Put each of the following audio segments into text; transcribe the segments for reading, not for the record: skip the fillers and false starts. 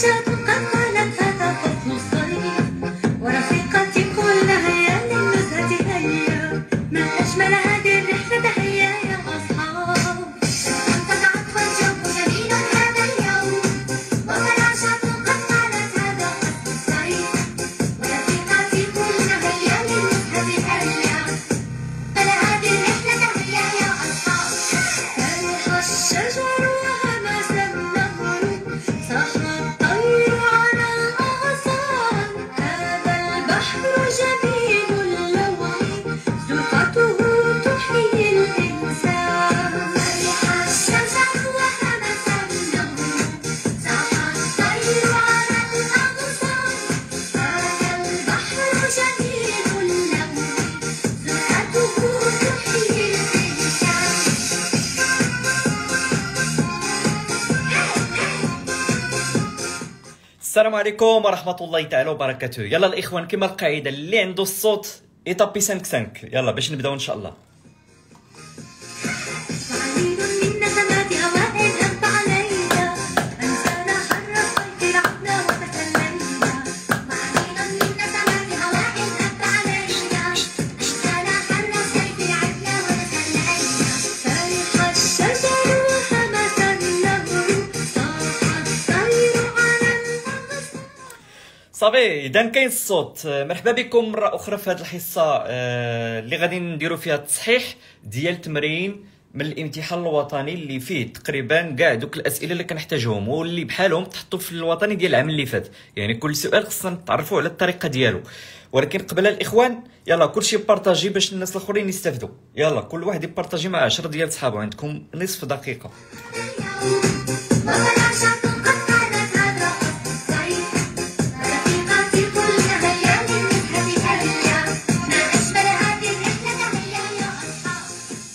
عشاة قد قالت هذا فصل الصيف ورفيقتي كلها يا للنزهة هيا ما أجمل هذه الرحلة هيا يا أصحاب انقطعت والجو جميل هذا اليوم وقد عشاة قد قالت هذا فصل الصيف ورفيقتي كلها يا للنزهة هيا فلا هذه الرحلة هيا يا أصحاب فرح الشجر وهمس النهر صاح الطير على الأغصان هذا البحر جميل اللون زرقته تحيي الإنسان فرح الشجر وهمس النهر صاح الطير على الأغصان هذا البحر جميل اللون زرقته تحيي الإنسان. السلام عليكم ورحمة الله تعالى وبركاته. يلا الإخوان كما القاعدة اللي عنده الصوت يطبي 5 يلا باش نبداو إن شاء الله. وعليل من نسمات هواء هب علينا أنسانا حر الصيف لعبنا وتسلينا وعليل من نسمات هواء هب علينا أنسانا حر الصيف لعبنا وتسلينا فرح الشجر وهمس النهر صاح الطير على الأغصان. صافي إذا كاين الصوت. مرحبا بكم مرة أخرى في هذه الحصة اللي غادي نديرو فيها التصحيح ديال تمرين من الامتحان الوطني اللي فيه تقريبا كاع دوك الأسئلة اللي كنحتاجهم واللي بحالهم تحطوا في الوطني ديال العام اللي فات. يعني كل سؤال خصنا نتعرفوا على الطريقة ديالو. ولكن قبل الإخوان يلا كلشي بارطاجي باش الناس الآخرين يستافدوا. يلا كل واحد يبارطاجي مع 10 ديال صحابه. عندكم نصف دقيقة. وقد عشاة قد قالت هذا فصل الصيف ورفيقتي كلها يا للنزهة هيا ما أجمل هذه الرحلة هيا يا أصحاب.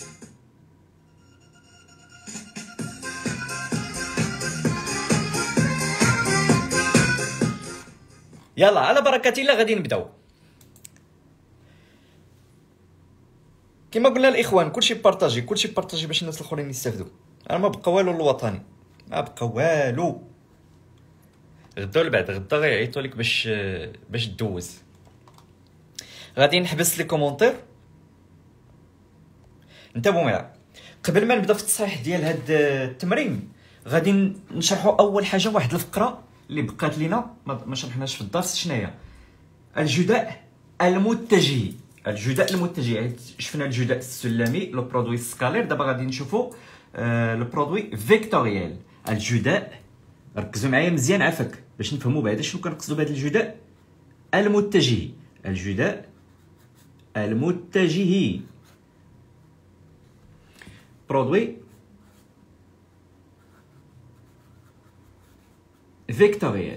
يلا على بركة الله غادي نبداو. كما قلنا الاخوان كلشي بارطاجي باش الناس الاخرين يستافدوا. انا ما بقى والو الوطني ما بقى والو. غدا ولا بعد غدا غيعيطوا لك باش تدوز. غادي نحبس لي كومونتير انتبهوا معايا. قبل ما نبدا في التصحيح ديال هاد التمرين غادي نشرحوا اول حاجه واحد الفقره اللي بقات لينا ما شرحناش في الدرس. شناهي الجداء المتجه. الجداء المتجه شفنا الجداء السلمي لو برودوي سكالير. دابا غادي نشوفوا لو برودوي فيكتوريال. الجداء ركزوا معايا مزيان عافاك باش نفهموا بعدا شنو كنقصدوا بهذا الجداء المتجه. الجداء المتجه برودوي فيكتوريال.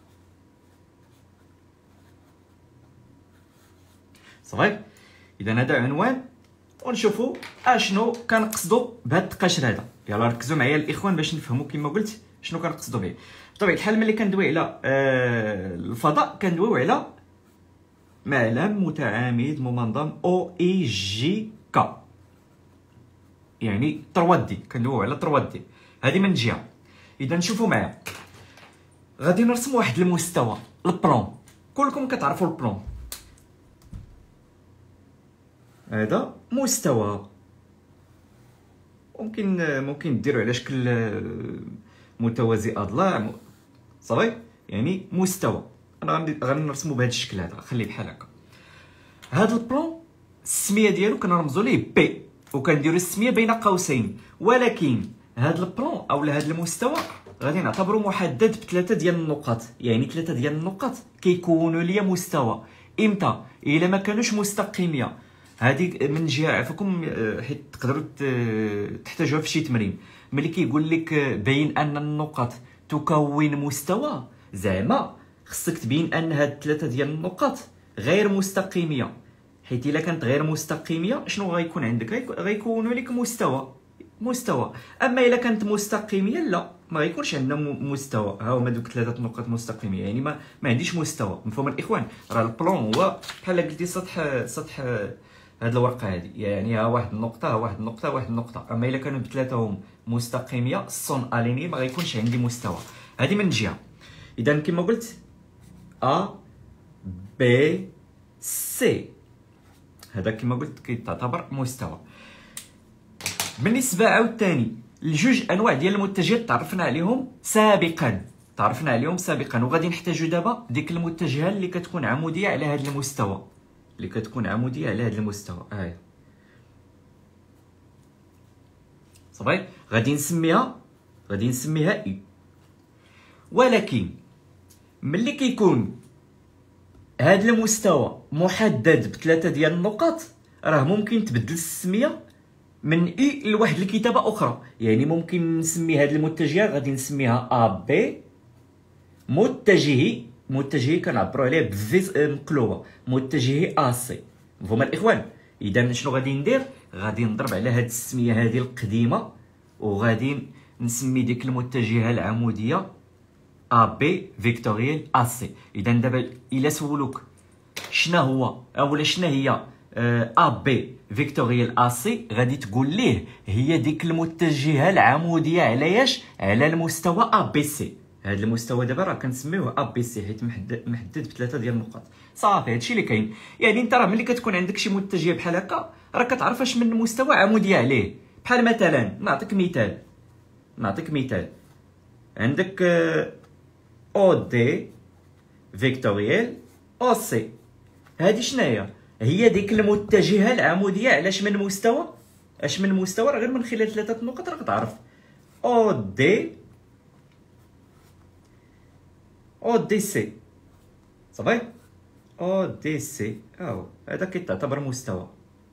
صافي اذا هذا عنوان ونشوفوا اشنو كنقصدوا بهذا التقاشر هذا. يلا ركزوا معايا الاخوان باش نفهموا كما قلت شنو كنقصدوا به. بطبيعه الحال ملي كندوي على الفضاء كندويو على معلم متعامد منظم او اي جي كا، يعني 3 دي. كندويو على 3 دي هذه من جهه. اذا نشوفوا معايا غادي نرسم واحد المستوى البلون. كلكم كتعرفوا البلون. هذا مستوى ممكن ديروا على شكل متوازي اضلاع. صافي يعني مستوى. انا غادي نرسمو بهذا الشكل هذا. خليه بحال هكا. هذا البلون السميه ديالو كنرمزوا ليه بي وكنديروا السميه بين قوسين. ولكن هذا البلون اولا هذا المستوى غادي نعتبروا محدد ب3 ديال النقط. يعني 3 ديال النقط كيكونوا ليا مستوى. امتى؟ الا ما كانوش مستقيميه. هذه من جهه عفاكم حيت تقدروا تحتاجوها في شي تمرين. ملي كيقول لك بين ان النقط تكون مستوى زعما خصك تبين ان هاد 3 ديال النقط غير مستقيميه. حيت الا كانت غير مستقيميه شنو غيكون عندك؟ غيكونوا لك مستوى. اما الا كانت مستقيميه لا ما غيكونش عندنا مستوى. ها هما دوك 3 نقط مستقيميه. يعني ما عنديش مستوى. مفهوم الاخوان؟ راه البلون هو بحال قلتي سطح هاد الورقه هادي. يعني ها واحد النقطه ها واحد النقطه واحد النقطه. اما الا كانوا بثلاثه هم مستقيميه الصون اليني ما غيكونش عندي مستوى. هذه من جهه. اذا كما قلت ا بي سي، هذا كما قلت كيتعتبر مستوى. بالنسبه عاوتاني الجوج انواع ديال المتجهات تعرفنا عليهم سابقا، وغادي نحتاجو دابا ديك المتجهه اللي كتكون عموديه على هذا المستوى، هاهي صافي. غادي نسميها اي. ولكن ملي كيكون هذا المستوى محدد بثلاثه ديال النقط، راه ممكن تبدل السميه من اي لواحد الكتابه اخرى. يعني ممكن نسمي هذه المتجهه، غادي نسميها ا بي متجهي كنعبروا عليه بفي مقلوبه، متجهي ا سي. مفهوم الاخوان؟ اذا شنو غادي ندير؟ غادي نضرب على هذه السميه هذه القديمه، وغادي نسمي ديك المتجهه العموديه ا بي فيكتوريال ا سي. اذا دابا الا سولوك شنو هو اولا شنو هي ا بي فيكتوريال ا سي، غادي تقول ليه هي ديك المتجهه العموديه على ايش؟ على المستوى ا بي سي. هذا المستوى دابا راه كنسميوه ا بي سي حيت محدد بثلاثه ديال النقط. صافي هادشي اللي كاين. يعني انت راه ملي كتكون عندك شي متجه بحال هكا راه كتعرف اش من مستوى عموديه عليه. بحال مثلا نعطيك مثال، عندك او دي فيكتوريال او سي، هادي شناهي؟ هي ديك المتجهه العموديه على اش من مستوى؟ راه غير من خلال ثلاثه النقط راك تعرف او دي سي. صافي او دي سي هذا كيتعتبر مستوى،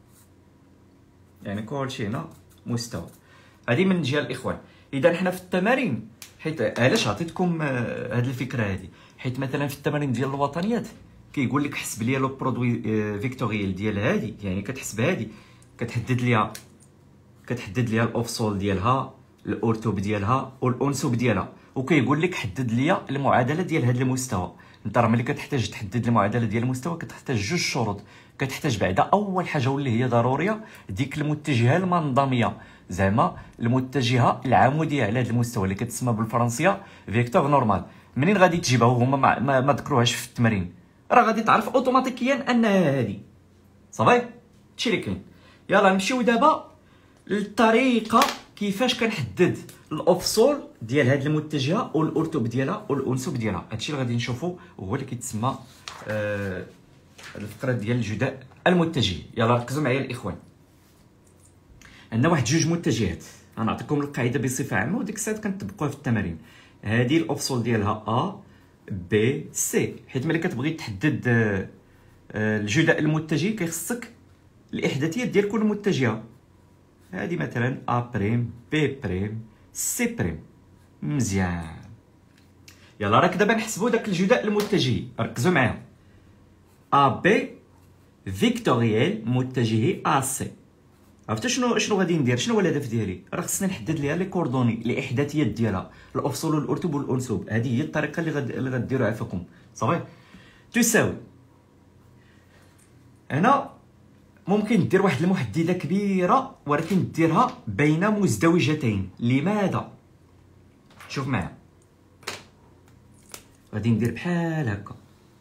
يعني كلشي هنا مستوى. هذه من جهه الاخوان. اذا حنا في التمارين، حيت علاش عطيتكم هذه الفكره هذه، حيت مثلا في التمارين ديال الوطنيات كيقول لك حسب لي لو برودوي فيكتوريال ديال هذه، يعني كتحسب هذه كتحدد ليها الاوفسول ديالها، الاورتوب ديالها والانسوب ديالها، وكيقول لك حدد لي المعادله ديال هذا المستوى. انت راه ملي كتحتاج تحدد المعادله ديال المستوى كتحتاج جوج شروط. كتحتاج بعدا اول حاجه واللي هي ضروريه ديك المتجهه المنظميه، زعما المتجهه العموديه على هذا المستوى اللي كتسمى بالفرنسيه فيكتور نورمال. منين غادي تجيبها وهما ما ذكروهاش في التمرين، راه غادي تعرف اوتوماتيكيا انها هذه. صافي هادشي اللي كاين. يلا نمشيو دابا للطريقه كيفاش كنحدد الاوفسول ديال هذه المتجهه والاورتوب ديالها والانسوب ديالها. هادشي اللي غادي نشوفو وهو اللي كيتسمى الفقره ديال الجداء المتجهي. يلا ركزوا معايا الاخوان. عندنا واحد جوج متجهات، غنعطيكم القاعده بصفه عامه وديك الساعه كنطبقوها في التمارين. هذه الاوفسول ديالها ا بي سي، حيت ملي كتبغي تحدد الجداء المتجهي كيخصك الاحداثيات ديال كل متجهه. هذه مثلا ا بريم بي بريم سي بريم. مزيان. يلا راك دابا نحسبوا داك الجداء المتجهي، ركزوا معايا. ا بي فيكتوريال متجهي ا سي. عرفتوا شنو غادي ندير؟ شنو هو الهدف ديالي؟ راه خصني نحدد ليها لي كوردوني، الاحداثيات ديالها، الاوفسول والاورتوب والانسوب. هذه هي الطريقه اللي غديروها فيكم. صافي تساوي. هنا ممكن دير واحد المحدده كبيره ولكن ديرها بين مزدوجتين. لماذا؟ شوف معايا، غادي ندير بحال هكا.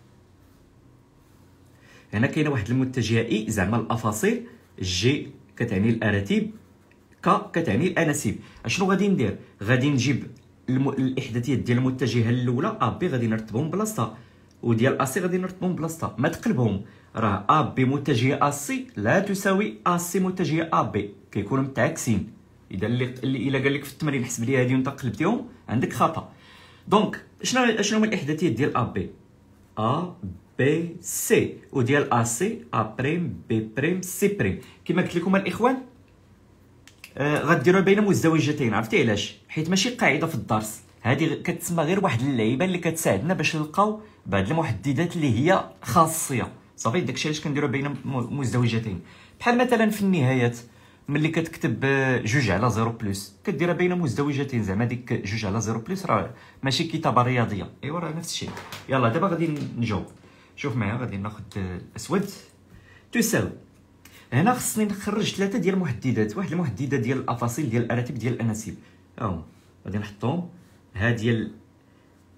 هنا كاينه واحد المتجهه اي، زعما الافاصيل، جي كتعني الاراتيب، ك كتعني الاناسيب. اشنو غادي ندير؟ غادي نجيب الاحداثيات ديال المتجهه الاولى ا بي غادي نرتبهم بلاصتها، وديال ا سي غادي نرتبهم بلاصتها. ما تقلبهم، راه ا بي متجهه ا سي لا تساوي ا سي متجهه ا بي، كيكونوا متعاكسين. اذا اللي قال لك في التمرين حسب لي هذه وانت قلبتيهم عندك خطا. دونك شنو هما الاحداثيات ديال ا بي؟ ا بي سي، وديال ا سي ا بريم بي بريم سي بريم. كما قلت لكم الاخوان غديروها بين مزدوجتين. عرفتي علاش؟ حيت ماشي قاعده في الدرس، هذه كتسمى غير واحد اللعيبه اللي كتساعدنا باش نلقاو بعض المحددات اللي هي خاصيه. صافي داكشي علاش كنديروها بين مزدوجتين. بحال مثلا في النهايات ملي كتكتب 2/0+، كديرها بين مزدوجتين، زعما ديك 2/0+ راه ماشي كتابه رياضيه. ايوا راه نفس الشيء. يلا دابا غادي نجاوب. شوف معايا، غادي ناخذ الاسود. تساوي. هنا خصني نخرج ثلاثه ديال المحددات، واحد المحدده ديال الافاصيل ديال الاراتب ديال الاناسيب. غادي نحطهم. ها ديال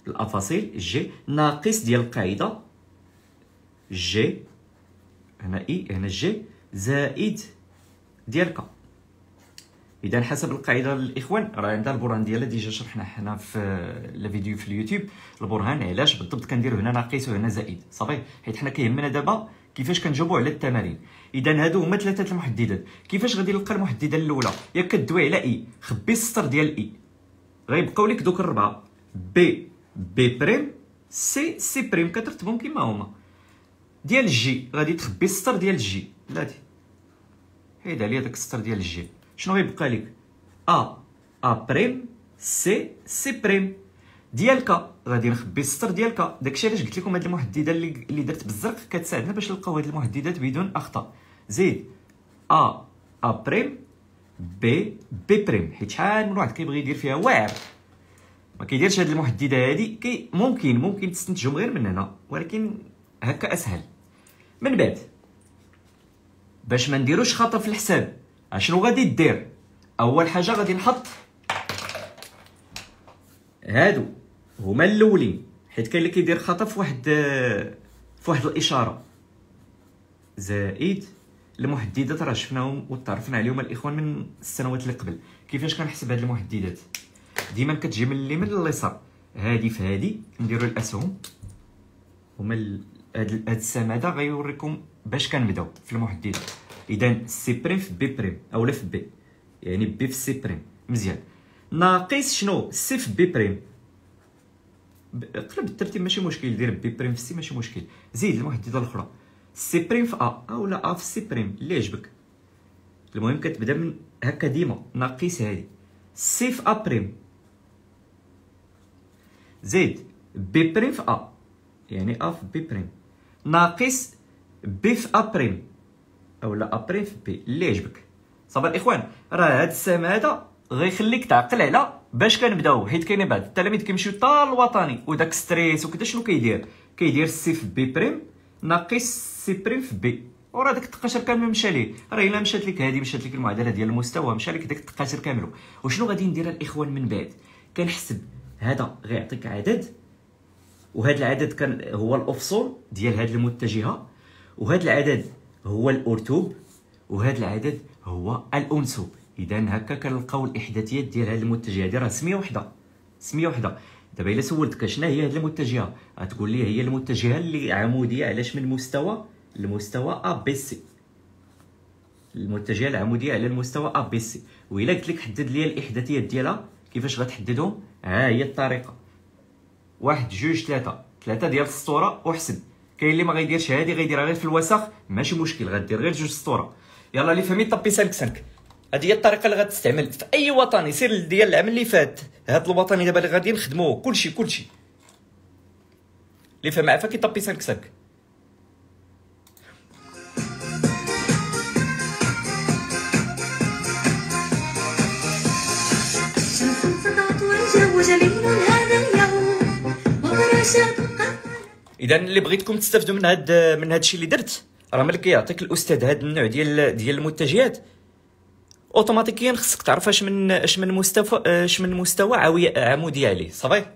الافاصيل جي ناقص ديال القاعده جي هنا اي هنا جي زائد ديال كا. اذا حسب القاعده الاخوان راه عندها البرهان ديالها ديجا شرحنا حنا في الفيديو في اليوتيوب البرهان علاش بالضبط كنديروا هنا ناقص وهنا زائد صافي، حيت حنا كيهمنا دابا كيفاش كنجاوبوا على التمارين. اذا هادو هما ثلاثه المحددات. كيفاش غادي نلقى المحدده الاولى؟ ياك كدوي على اي خبي السطر ديال اي غيبقاو لك دوك الربعه بي بريم سي بريم كترتبهم كما هما. ديال جي غادي تخبي السطر ديال جي بلاتي حيد عليا داك السطر ديال جي. شنو غيبقى لك ا بريم سي بريم. ديال كا غادي نخبي السطر ديال كا. داكشي علاش قلت لكم هاد المحدده اللي درت بالزرق كتساعدنا باش نلقاو هاد المحددات بدون اخطاء. زيد ا بريم بي بريم، حيت شحال من واحد كيبغي يدير فيها واعر ما كيديرش هاد المحدده هادي. ممكن تستنتجهم غير من هنا، ولكن هكا اسهل. من بعد باش ما نديروش خطا في الحساب اشنو غادي دير؟ اول حاجه غادي نحط هادو هما الاولين، حيت كاين اللي كيدير خطا في واحد الاشاره. زائد المحددات راه شفناهم وتعرفنا عليهم الاخوان من السنوات اللي قبل. كيفاش كنحسب هاد المحددات؟ ديما كتجي من اليمين لليسار، هادي في هادي نديرو الاسهم هما هاد السماده غيوريكم باش كنبداو في المحددات. اذا سي بريم في بي بريم اولا في بي، يعني بي في سي بريم مزيان. ناقص شنو؟ سي في بي بريم. قلب الترتيب ماشي مشكل، دير بي بريم في سي ماشي مشكل. زيد المحدده الاخرى سي بريم في ا اولا ا في سي بريم اللي يعجبك. المهم كتبدا من هكا ديما ناقص هادي سي في ا بريم. زيد بي بريم في ا يعني ا في بي بريم ناقص بي في ا بريم اولا ا بريم في بي اللي يعجبك. صافي الاخوان راه هاد السهم هذا غيخليك تعقل على باش كنبداو، حيت كاينين بعض التلاميذ كيمشيو طال الوطني وداك ستريس وكذا. شنو كيدير سي في بي بريم ناقص سي بريم في بي، وراه داك التقاشر كامل مشى ليه. راه الا مشات لك هادي مشات لك المعادله ديال المستوى مشى لك داك التقاشر كامل. وشنو غادي ندير الاخوان من بعد؟ كنحسب هذا غيعطيك عدد، وهذا العدد كان هو الافصول ديال هاد المتجهه، وهذا العدد هو الارتوب، وهذا العدد هو الانسوب. اذا هكا كنلقاو الاحداثيات ديال هاد المتجهه هادي راه سميه وحده. دابا الا سولتك شنو هي هاد المتجهه غتقول لي هي المتجهه اللي عموديه علاش من مستوى المستوى ا بي سي، المتجهه العموديه على المستوى ا بي سي. والا قلت لك حدد لي الاحداثيات ديالها كيفاش غتحددهم؟ ها هي الطريقه 1 2 3 ديال السطوره وحسب. كاين اللي ما غيديرش هادي غيديرها غير في الوسخ ماشي مشكل، غدير غير 2 سطوره. يلا اللي فهمي طبي 5 هذه هي الطريقه اللي غتستعمل في اي وطني. سير ديال العام اللي فات هاد الوطني دابا اللي غادي نخدموه كلشي اللي فهم عافاك كيطبي 5. شمس سطعت والجو جميل هذا اليوم وفراشات اذا اللي بغيتكم تستافدوا من هاد الشيء اللي درت، راه ملي كيعطيك الاستاذ هاد النوع ديال المتجهات اوتوماتيكيا خصك تعرف اش من مستوى عمودي عليه. صافي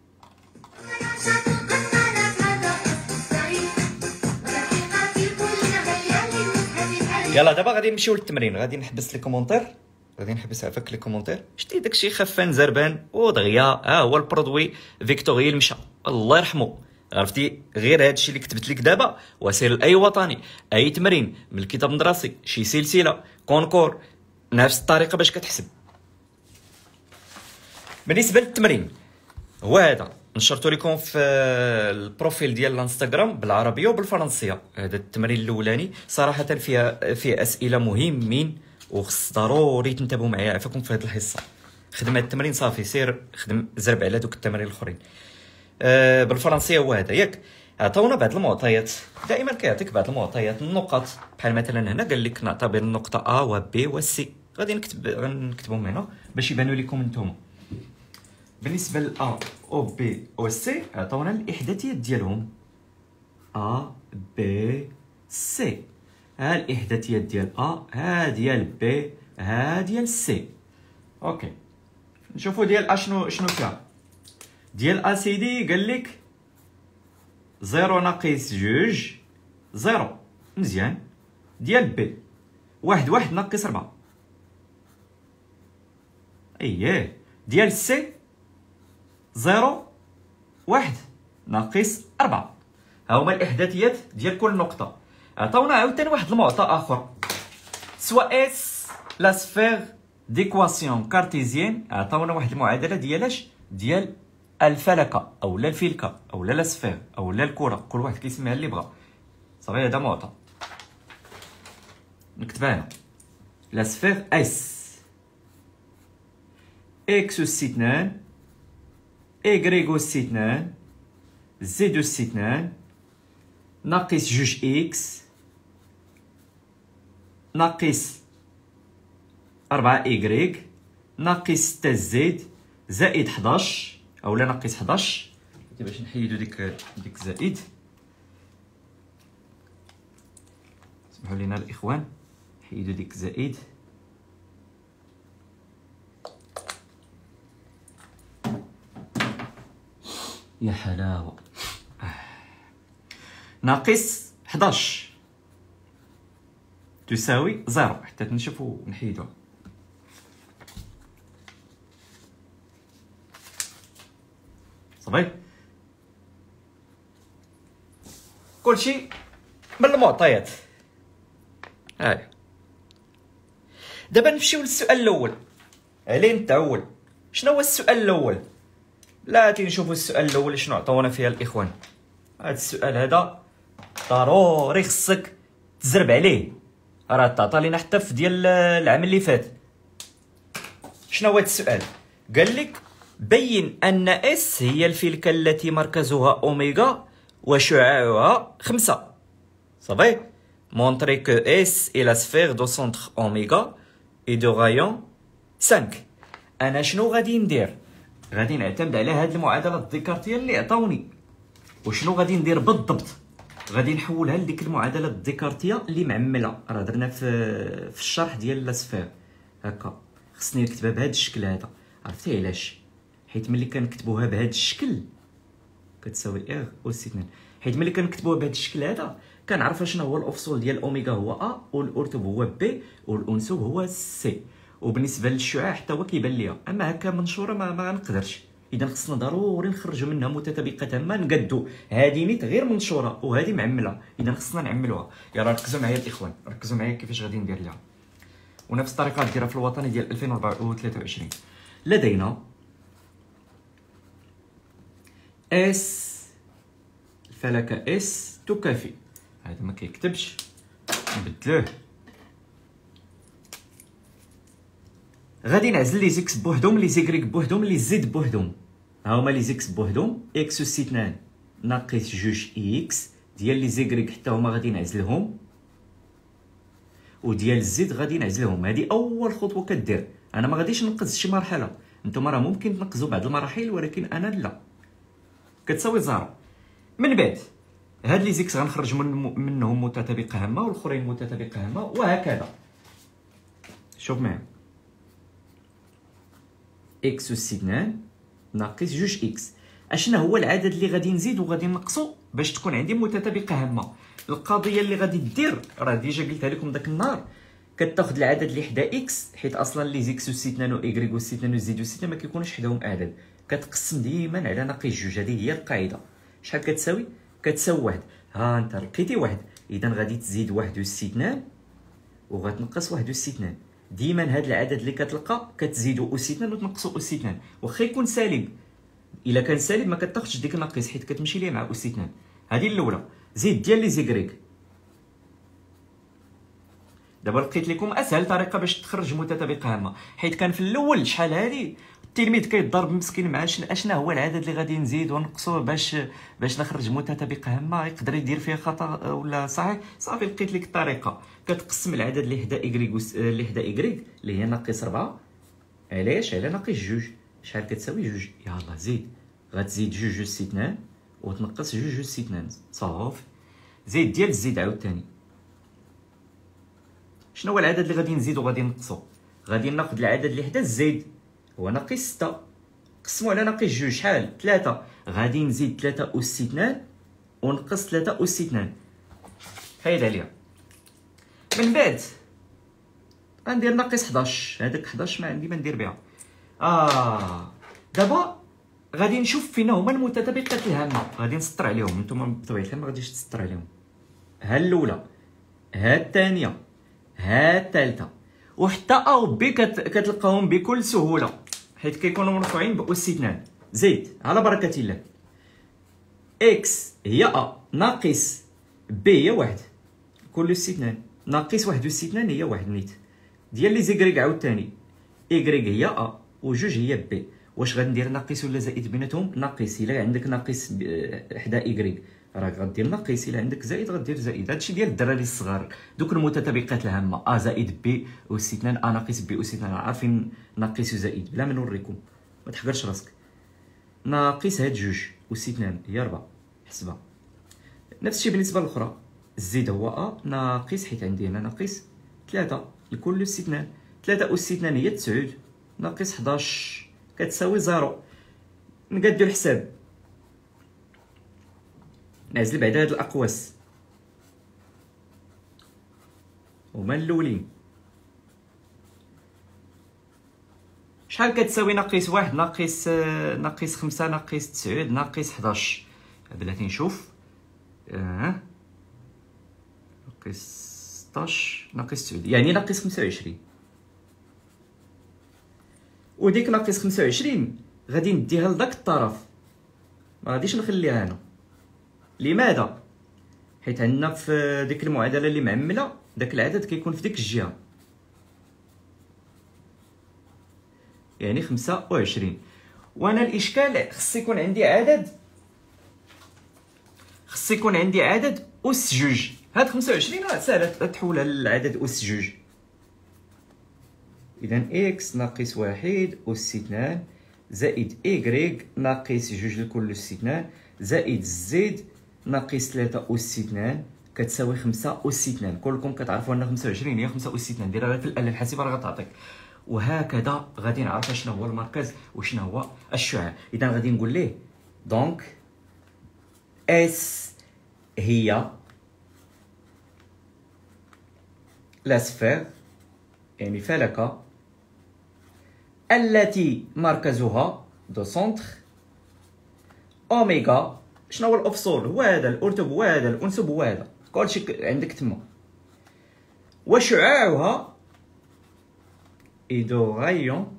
يلا دابا غادي نمشيو للتمرين. غادي نحبس لي كومونتير، غادي نحبس عفاك لي كومونتير. شتي داكشي خفان زربان ودغيا ها هو البرودوي فيكتوريال مشى الله يرحمه. عرفتي غير هادشي اللي كتبت لك دابا وسير لاي وطني اي تمرين من الكتاب المدرسي شي سلسله كونكور نفس الطريقه باش كتحسب. بالنسبه للتمرين هو هذا نشرته لكم في البروفيل ديال الانستغرام بالعربيه وبالفرنسيه. هذا التمرين الاولاني صراحه فيه اسئله مهمين وخص ضروري تنتبهوا معايا عفاكم في هذه الحصه. خدم هذا التمرين صافي سير خدم زرب على دوك التمارين الاخرين. بالفرنسيه هو هذا ياك. عطاونا بعض المعطيات، دائما كيعطيك بعض المعطيات النقط، بحال مثلا هنا قال لك نعتبر النقطه ا و بي و سي. غادي نكتبهم هنا باش يبانوا لكم نتوما. بالنسبه ل ا او بي او سي عطاونا الاحداثيات ديالهم ا بي سي. ها الاحداثيات ديال ا، ها ديال بي، ها ديال سي. اوكي نشوفوا ديال ا شنو فيها. ديال اسيدي قال لك 0 ناقص 2 0 مزيان. ديال بي 1 ناقص 4 اييه. ديال سي 0 1 ناقص 4. ها هما الاحداثيات ديال كل نقطه. عطاونا عاوتاني واحد المعطى اخر، سوا اس لا سفير ديكواسيون كارتيزيان. عطاونا واحد المعادله ديالاش ديال الفلكه او لا الفلكه او لا سفير او لا الكره، كل واحد كيسميها اللي بغا. صافي هذا معطى نكتبها هنا. لا سفير اس اكس اس 2 ايغريغ اس 2 زد اس 2 ناقص 2 اكس ناقص 4 ايغريغ ناقص 6 زد زائد 11 اولا ناقص 11. باش نحيدو ديك زائد، سمحوا لينا الاخوان نحيدو ديك زائد. يا حلاوه. ناقص 11 تساوي 0 حتى نشوفو نحيدوها. صافي كلشي من المعطيات. هاي دابا نمشيو للسؤال الاول. عليه نتعول. شنو هو السؤال الاول؟ لا تنشوفوا السؤال الاول شنو عطاونا فيها الاخوان. هذا السؤال هذا ضروري خصك تزرب عليه، راه تعطى لينا حتى في ديال العام اللي فات. شنو هو هذا السؤال؟ قال لك بين ان اس هي الفلكه التي مركزها اوميغا وشعاعها 5. صافي montrer que S est la sphère de centre oméga et de rayon 5. انا شنو غادي ندير؟ غادي نعتمد على هاد المعادله الديكارتيه اللي عطاوني. وشنو غادي ندير بالضبط؟ غادي نحولها لديك المعادله الديكارتيه اللي معمله، راه درنا في الشرح ديال لا سفير. هكا خصني نكتبها بهذا الشكل هذا. عرفتي علاش؟ حيت ملي كنكتبوها بهذا الشكل كتساوي ار اس 2، حيت ملي كنكتبوها بهذا الشكل هذا كنعرف شنو هو الافصول ديال اوميغا هو ا والارتب هو بي والانسوب هو سي، وبالنسبه للشعاع حتى هو كيبان ليا. اما هكا منشوره ما غنقدرش. اذا خصنا ضروري نخرجوا منها متطابقه تامه، نقادو هذه نيت غير منشوره وهذه معمله، اذا خصنا نعملوها. يلا ركزوا معايا الاخوان، ركزوا معايا كيفاش غادي ندير ليها. ونفس الطريقه ديرها في الوطني ديال 2023. لدينا اس الفلكه اس تكافئ، هذا ما كيكتبش نبدلوه. غادي نعزل لي زيكس بوحدهم لي زيكريك بوحدهم لي زد بوحدهم. ها هما لي زيكس بوحدهم اكس اس 2 ناقص 2 اكس ديال لي زيكريك حتى هما غادي نعزلهم، وديال الزد غادي نعزلهم. هذه اول خطوه كدير. انا ما غاديش ننقز شي مرحله، نتوما راه ممكن تنقزوا بعض المراحل ولكن انا لا. كتساوي 0. من بعد هاد لي زيكس غنخرج منهم متطابقه هامه والاخرين متطابقه هامه وهكذا. شوف معايا اكس اس 2 ناقص 2 اكس. اشنا هو العدد اللي غادي نزيد وغادي نقصو باش تكون عندي متطابقه هامه؟ القضيه اللي غادي دير راه ديجا قلتها لكم داك النهار، كتاخذ العدد اللي حدا اكس، حيت اصلا لي زيكس اس 2 و ايغريك اس 2 و زد اس 2 ما كيكونوش حداهم اعداد، كتقسم ديما على ناقص 2. هذه هي القاعده. شحال كتساوي؟ كتساوي 1. ها انت لقيتي 1، اذا غادي تزيد 1 اس 2 وغتنقص 1 اس 2. ديما هاد العدد اللي كتلقى كتزيدو اس 2 وتنقصو اس 2، واخا يكون سالب. الا كان سالب ما كتاخذش ديك الناقص حيت كتمشي ليه مع اس 2. هذه الاولى. زيد ديال لي زيكريك. دابا لقيت لكم اسهل طريقه باش تخرج متطابقه هامه، حيت كان في الاول شحال هادي التلميذ كيضرب مسكين مع اشنا هو العدد اللي غادي نزيد ونقصوه باش نخرج متطابقه هامه، يقدر يدير فيها خطا ولا صحيح. صافي لقيت لك الطريقه. كتقسم العدد اللي حدا ايغريك اللي هي ناقص 4 علاش على ناقص 2. شحال كتساوي 2؟ يلاه زيد، غتزيد 2 اس 2 وتنقص 2 اس 2 صافي. زيد ديال الزيد عاوتاني. شنو هو العدد اللي غادي نزيد وغادي نقصو؟ غادي ناخذ العدد اللي حدا الزيد هو ناقص 6، نقسمو على ناقص جوج شحال 3. غادي نزيد 3 أس 2 ونقص 3 أس 2. حيد عليها. من بعد غندير ناقص 11. هذاك 11 ما عندي ما ندير بها. دابا غادي نشوف فين هما المتطابقات الهامه. غادي نسطر عليهم. نتوما بطبيعه الحال ما غاديش تسطر عليهم. ها الاولى، ها الثانيه، ها الثالثه، وحتى ا و بي كتلقاهم بكل سهوله حيت كيكونوا مرفوعين بأس 2. زيد على بركه الله. اكس هي ا ناقص بي هي 1 كل أس 2 ناقص 1 أس 2 هي 1 نيت ديال لي زيكريك عاوتاني. إيكغيك هي ا وجوج هي بي. واش غندير ناقص ولا زائد بيناتهم؟ ناقص. الا عندك ناقص حدا إيكغيك راك غدير ناقص. الا عندك زائد غدير زائد. هادشي ديال الدراري الصغار دوك المتطابقات الهامه. ا زائد بي أس 2 ا ناقص بي أس 2 عارفين ناقص وزائد بلا ما نوريكم. ما تحقرش راسك. ناقص هاد جوج أس 2 هي 4 حسبها. نفس الشيء بالنسبه للاخرى. الزيد هو ا ناقص حيت عندي هنا ناقص 3 لكل أس 2. 3 أس 2 هي 9 ناقص 11 كتساوي 0. نقادو الحساب. نعزل بعدا هاد الاقواس هما الاولين. شحال كتساوي ناقص 1 ناقص 5 ناقص 9 ناقص 11؟ بلاتي نشوف. ناقص 16 ناقص 9 يعني ناقص 25. وديك ناقص 25 غادي نديها لذاك الطرف. ما غاديش نخليها هنا. لماذا؟ حيت عندنا في ديك المعادله اللي معمله داك العدد كيكون في ديك الجهه يعني 25. وانا الاشكال خص يكون عندي عدد أس جوج. هاد 25 راه ساهله تحولها للعدد أس جوج. اذا اكس ناقص 1 أس 2 زائد إيكغيك ناقص جوج لكل أس 2 زائد زد ناقص 3 أس 2 كتساوي 5 أس 2. كلكم كتعرفوا ان 25 هي 5 أس 2. ديرها في الآلة الحاسبة راه غتعطيك. وهكذا غادي نعرف شنو هو المركز وشنو هو الشعاع. اذا غادي نقول ليه دونك اس هي لا سفير يعني فلكة التي مركزها دو سونتر اوميغا. شنو هو الافصول؟ هو هذا الارتب هو هذا الانسب هو هذا كلشي عندك تما. وشعاعها ايدو غايون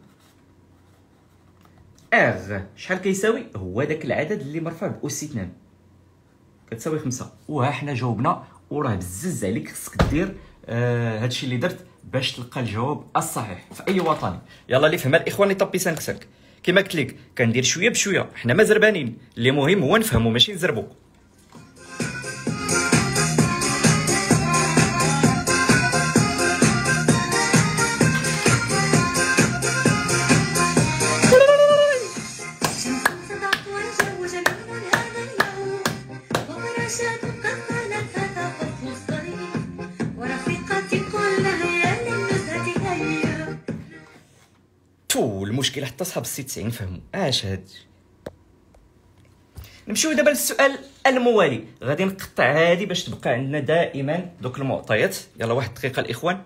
ار شحال كيساوي؟ هو داك العدد اللي مرفوع بأس 2 كتساوي 5. وها حنا جاوبنا. وراه بزز عليك خصك دير هادشي اللي درت باش تلقى الجواب الصحيح في اي وطني. يلا اللي فهم الاخوان يطبي 5 كما قلت لك كندير شويه بشويه. حنا ما زربانين. اللي مهم هو نفهمو ماشي نزربو. المشكله حتى صحاب السي 90 فهموا اش هادشي. نمشيو دابا للسؤال الموالي. غادي نقطع هادي باش تبقى عندنا دائما دوك المعطيات. يلا واحد دقيقه الاخوان.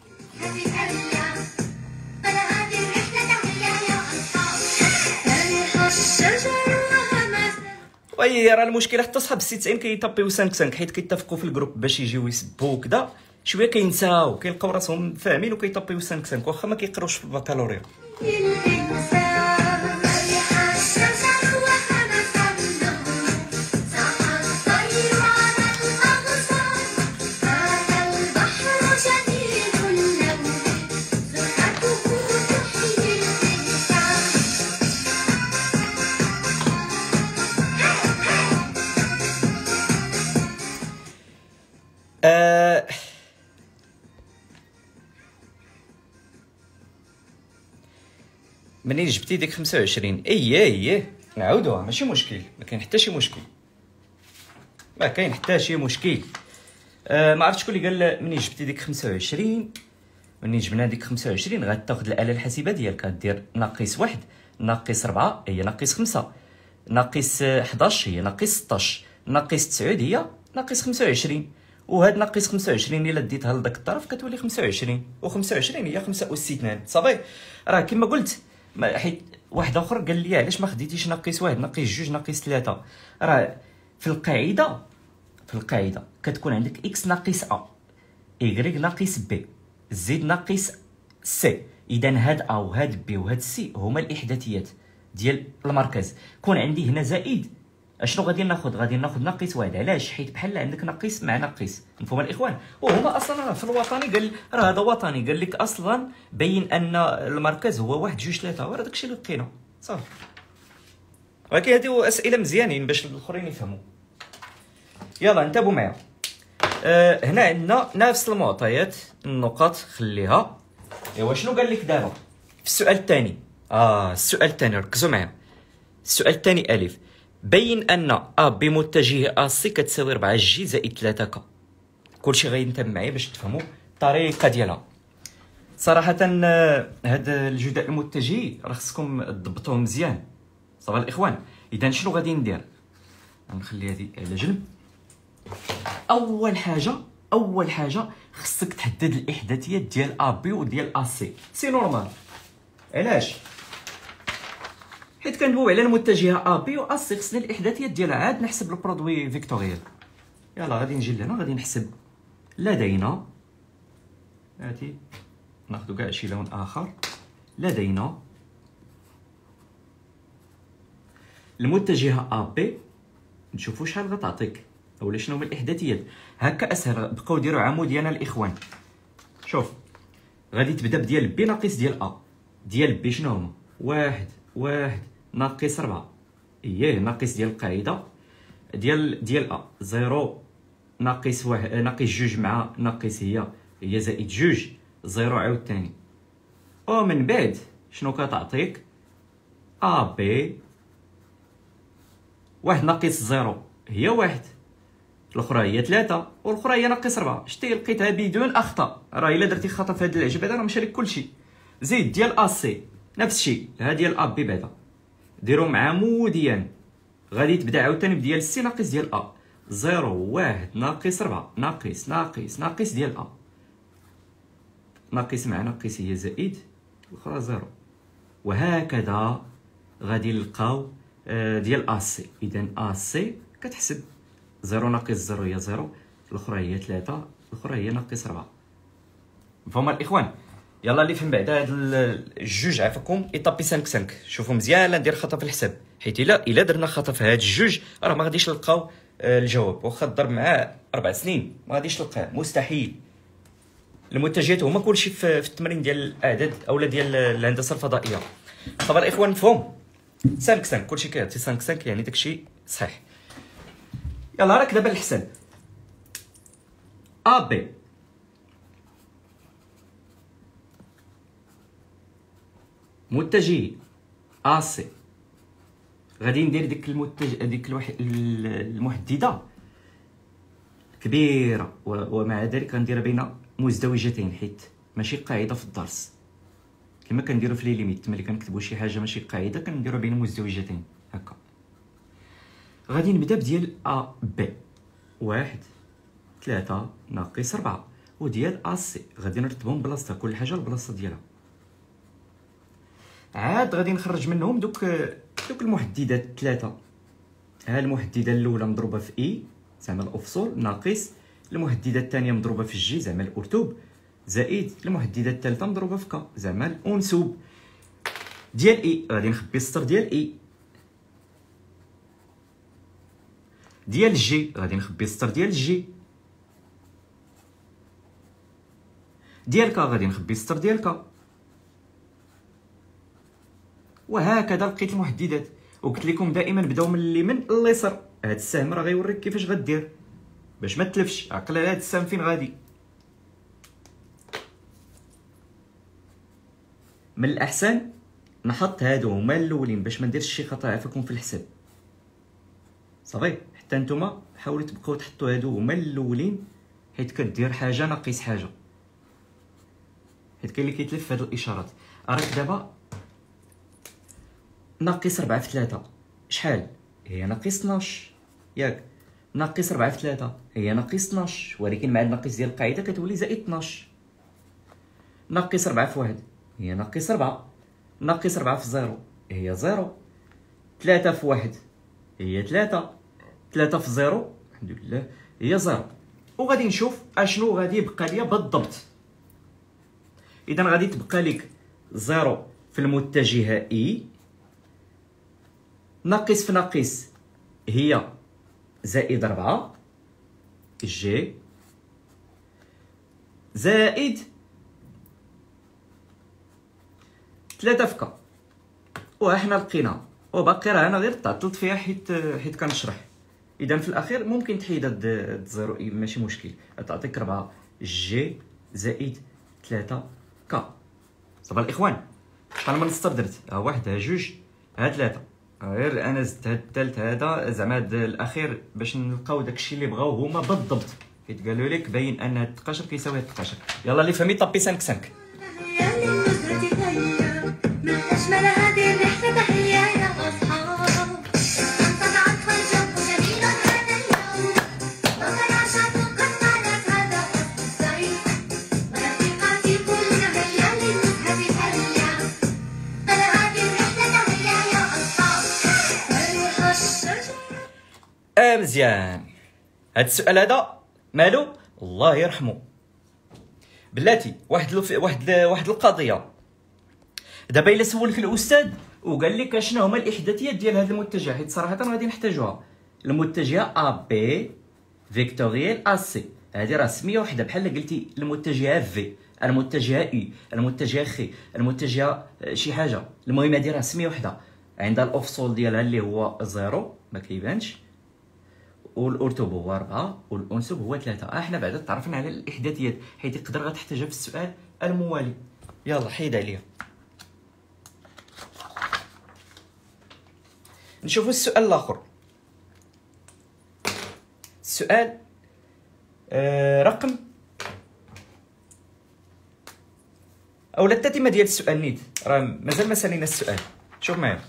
وي راه المشكله حتى صحاب السي 90 كيطبيو 5 حيت كيتفقوا في الجروب باش يجيو يسبوا كذا شويه كينساو كيلقاو راسهم فاهمين وكيطبيو 5 واخا ما كيقروش في البكالوريا. منين جبتي ديك 25 ايه نعاودوها ماشي مشكل. ما كاين حتى شي مشكل. ما عرفتش شكون اللي قال منين جبتي ديك 25. منين جبنا ديك 25 غتاخد الاله الحاسبه ديالك غدير ناقص 1 ناقص 4 هي ناقص 5، ناقص 11 هي ناقص 16، ناقص 9 هي ناقص 25. وهاد ناقص 25 الا ديتها لذاك الطرف كتولي 25، و25 هي 5 أس 2. صافي. راه كما قلت حيت واحد اخر قال لي علاش ما خديتيش ناقص 1 ناقص 2 ناقص 3. راه في القاعده كتكون عندك اكس ناقص ا، ايغريك ناقص بي، زد ناقص سي. اذا هاد ا وهاد بي وهاد سي هما الاحداثيات ديال المركز. كون عندي هنا زائد، اشنو غادي ناخذ؟ غادي ناخذ ناقص 1. علاش؟ حيت بحال عندك ناقص مع ناقص. مفهوم الاخوان؟ وهما اصلا في الوطني قال راه هذا وطني قال لك اصلا بين ان المركز هو 1 2 3، وراه داكشي اللي لقينا صافي. ولكن هادو اسئله مزيانين باش الاخرين يفهموا. يلا انتبهوا معايا. هنا عندنا نفس المعطيات، النقط خليها. ايوا شنو قال لك دابا في السؤال الثاني؟ السؤال الثاني ركزوا معايا. السؤال الثاني الف، بين ان ا بمتجه ا سي كتساوي 4 جي زائد 3 ك. كلشي غينتبه معايا باش تفهموا الطريقه ديالها. صراحه هاد الجداء المتجهي راه خصكم تضبطوه مزيان. صافي الاخوان. اذا شنو غادي ندير؟ غنخلي هذه على جنب. اول حاجه خصك تحدد الاحداثيات ديال ا بي وديال ا سي. سي نورمال. علاش؟ حيت كندويو على المتجهه ا بي و ا سي، خصني الاحداثيات ديالها عاد نحسب البرودوي فيكتوريال. يلا غادي نجي لهنا غادي نحسب. لدينا هاتي ناخذ كاع شي لون اخر. لدينا المتجهه ا بي، نشوفوا شحال غتعطيك اولا شنو هما الاحداثيات. هكا اسهل. بقاو ديروا عمودي انا الاخوان. شوف غادي تبدا بديال بي ناقص ديال ا. ديال بي شنو هما؟ 1 ناقص 4 اييه ناقص ديال القاعده ديال ا. 0 ناقص 1 ناقص 2 مع ناقص هي زائد 2 0 عاوتاني. ومن بعد شنو كتعطيك؟ ا بي 1 ناقص 0 هي 1، الاخرى هي 3 والاخرى هي ناقص 4. شتي لقيتها بدون اخطاء. راه الا درتي خطا في هذا العجب هذا راه مشى لك كلشي. زيد ديال ا سي نفس الشيء. ها ديال ا بي بعدا ديروا عموديا. غادي تبدا عاوتاني بديال سي ناقص ديال ا. 0 1 ناقص 4 ناقص ديال ا. ناقص مع ناقص هي زائد، الاخرى 0. وهكذا غادي نلقاو ديال ا سي. اذا ا سي كتحسب 0 ناقص 0 هي 0، الاخرى هي 3، الاخرى هي ناقص 4. مفهوم الاخوان؟ يلا اللي فهم بعدا هاد الجوج عافاكم ايطابي 5 شوفوا مزيان لا ندير خطا في الحساب، حيت الا درنا خطا في هاد الجوج راه ما غاديش نلقاو الجواب. واخا تضرب معاه 4 سنين ما غاديش تلقاه، مستحيل. المتجهات هما كلشي في التمرين ديال الاعداد اولا ديال الهندسه الفضائيه. طبعا الاخوان مفهوم 5 كلشي كيعطي 5 يعني داكشي صحيح. يلا راك دابا الحساب. ا بي متجه ا سي، غادي ندير ديك المحدده كبيره ومع ذلك غنديرها بين مزدوجتين حيت ماشي قاعده في الدرس كما كنديروا في لي ليميت. ملي كنكتبوا شي حاجه ماشي قاعده كنديروا بين مزدوجتين هكا. غادي نبدا بديال ا بي 1 3 ناقص 4 وديال ا سي غادي نرتبهم بلاصتها، كل حاجه البلاصه ديالها. عاد غادي نخرج منهم دوك المحددات 3. ها المحدده الاولى مضروبه في اي زعما الافصول ناقص المحدده الثانيه مضروبه في جي زعما الارتوب زائد المحدده الثالثه مضروبه في ك زعما الانسوب ديال اي. غادي نخبي السطر ديال اي. ديال جي غادي نخبي السطر ديال جي. ديال ك غادي نخبي السطر ديال ك. وهكذا لقيت المحددات. وقلت لكم دائما بداو من اليمين لليسار. هاد السهم راه غيوريك كيفاش غدير باش ما تلفش. عقل على هاد السهم فين غادي. من الاحسن نحط هادو هما الاولين باش ما نديرش شي خطا عافاكم في الحساب. صافي حتى نتوما حاولوا تبقاو تحطوا هادو هما الاولين حيت كدير حاجه ناقص حاجه، حيت كاين اللي كيتلف في هاد الاشارات. راك دابا ناقص 4 في 3 شحال؟ هي ناقص 12 ياك. ناقص 4 في 3 هي ناقص 12 ولكن مع الناقص ديال القاعده كتولي زائد 12. ناقص 4 في 1 هي ناقص 4. ناقص 4 في 0 هي 0. 3 في 1 هي 3. 3 في 0 الحمد لله هي 0. وغادي نشوف اشنو غادي يبقى ليا بالضبط. اذا غادي تبقى لك 0 في المتجهه اي، ناقص في ناقص هي زائد 4 جي، زائد 3 في كا. وها حنا لقينا وباقي راه انا غير تعطلت فيها حيت كنشرح. اذا في الاخير ممكن تحيد هاد الزيرو ماشي مشكل، تعطيك 4 جي زائد 3 كا. صافي الاخوان شحال من سطر درت؟ ها واحد ها جوج ها 3. غير انا زدت هاد الثالث هذا زعما هاد الاخير باش نلقاو داكشي اللي بغاو هما بالضبط، حيت قالوا لك باين ان هاد 12 كيساوي هاد 12. يلا اللي فهمي طابي 5 5. تحية للنزهة تحية من أجمل هذه الرحلة تحية يا أصحاب. انقطعت والجو جميل هذا اليوم وفراشات قد طالت هذا فصل الصيف ورفيقاتي كلنا هيا للنزهة تحية من هذه الرحلة تحية يا أصحاب. فرح الشجر مزيان. هاد السؤال هذا مالو الله يرحمه بلاتي. واحد القضيه. دابا الا سولك الاستاذ وقال لك اشنو هما الاحداثيات ديال هذا المتجه، حيت صراحه غادي نحتاجوها. المتجهه ا بي فيكتوريال ا سي، هذه راه سميه وحده بحال قلتي المتجهه في، المتجهه اي، المتجهه خي، المتجهه شي حاجه. المهم هذه راه سميه وحده، عندها الافصول ديالها اللي هو 0 ما كيبانش، والارتب هو 4 والانسب هو 3. احنا بعدا تعرفنا على الاحداثيات حيت يقدر غتحتاجها في السؤال الموالي. يلا حيد عليا. نشوفوا السؤال الاخر. السؤال رقم اولا التتمه ديال السؤال نيت راه مازال ما سالينا السؤال. شوف معايا.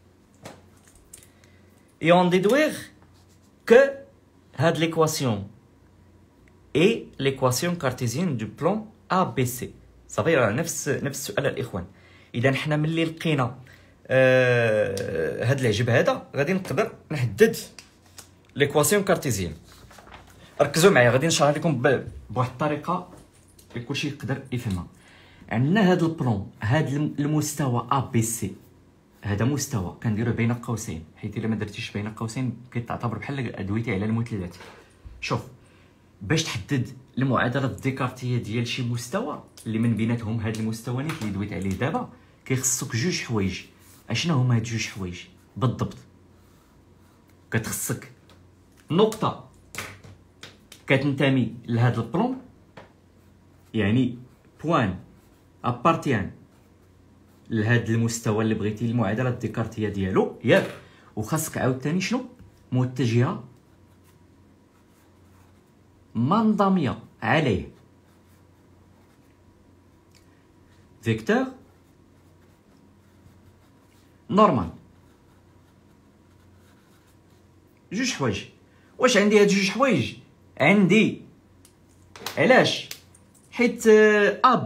et on déduire que هاد l'équation est l'équation cartésienne du plan ABC. صافي راه نفس السؤال الاخوان. اذا حنا ملي لقينا هاد العجب هذا غادي نقدر نحدد ليكواسيون كارتيزيان. ركزوا معايا غادي نشرح لكم بواحد الطريقه اللي كلشي يقدر يفهمها. عندنا هاد البلون، هاد المستوى ا بي سي، هذا مستوى كنديروه بين قوسين، حيت الا ما درتيش بين قوسين كتعتبر بحال دويتي على المثلثات. شوف باش تحدد المعادله الديكارتيه ديال شي مستوى اللي من بيناتهم هاد المستويين اللي دويت عليه دابا، كيخصك جوج حوايج. اشنو هما هاد جوج حوايج بالضبط؟ كتخصك نقطه كتنتمي لهاد البلون، يعني بوان ابارتيان لهاد المستوى اللي بغيتي المعادله الديكارتيه ديالو ياك. وخاصك عاوتاني شنو؟ متجهه منضميه عليه. فيكتور نورمال. جوج حوايج. واش عندي هاد جوج حوايج؟ عندي. علاش؟ حيت ا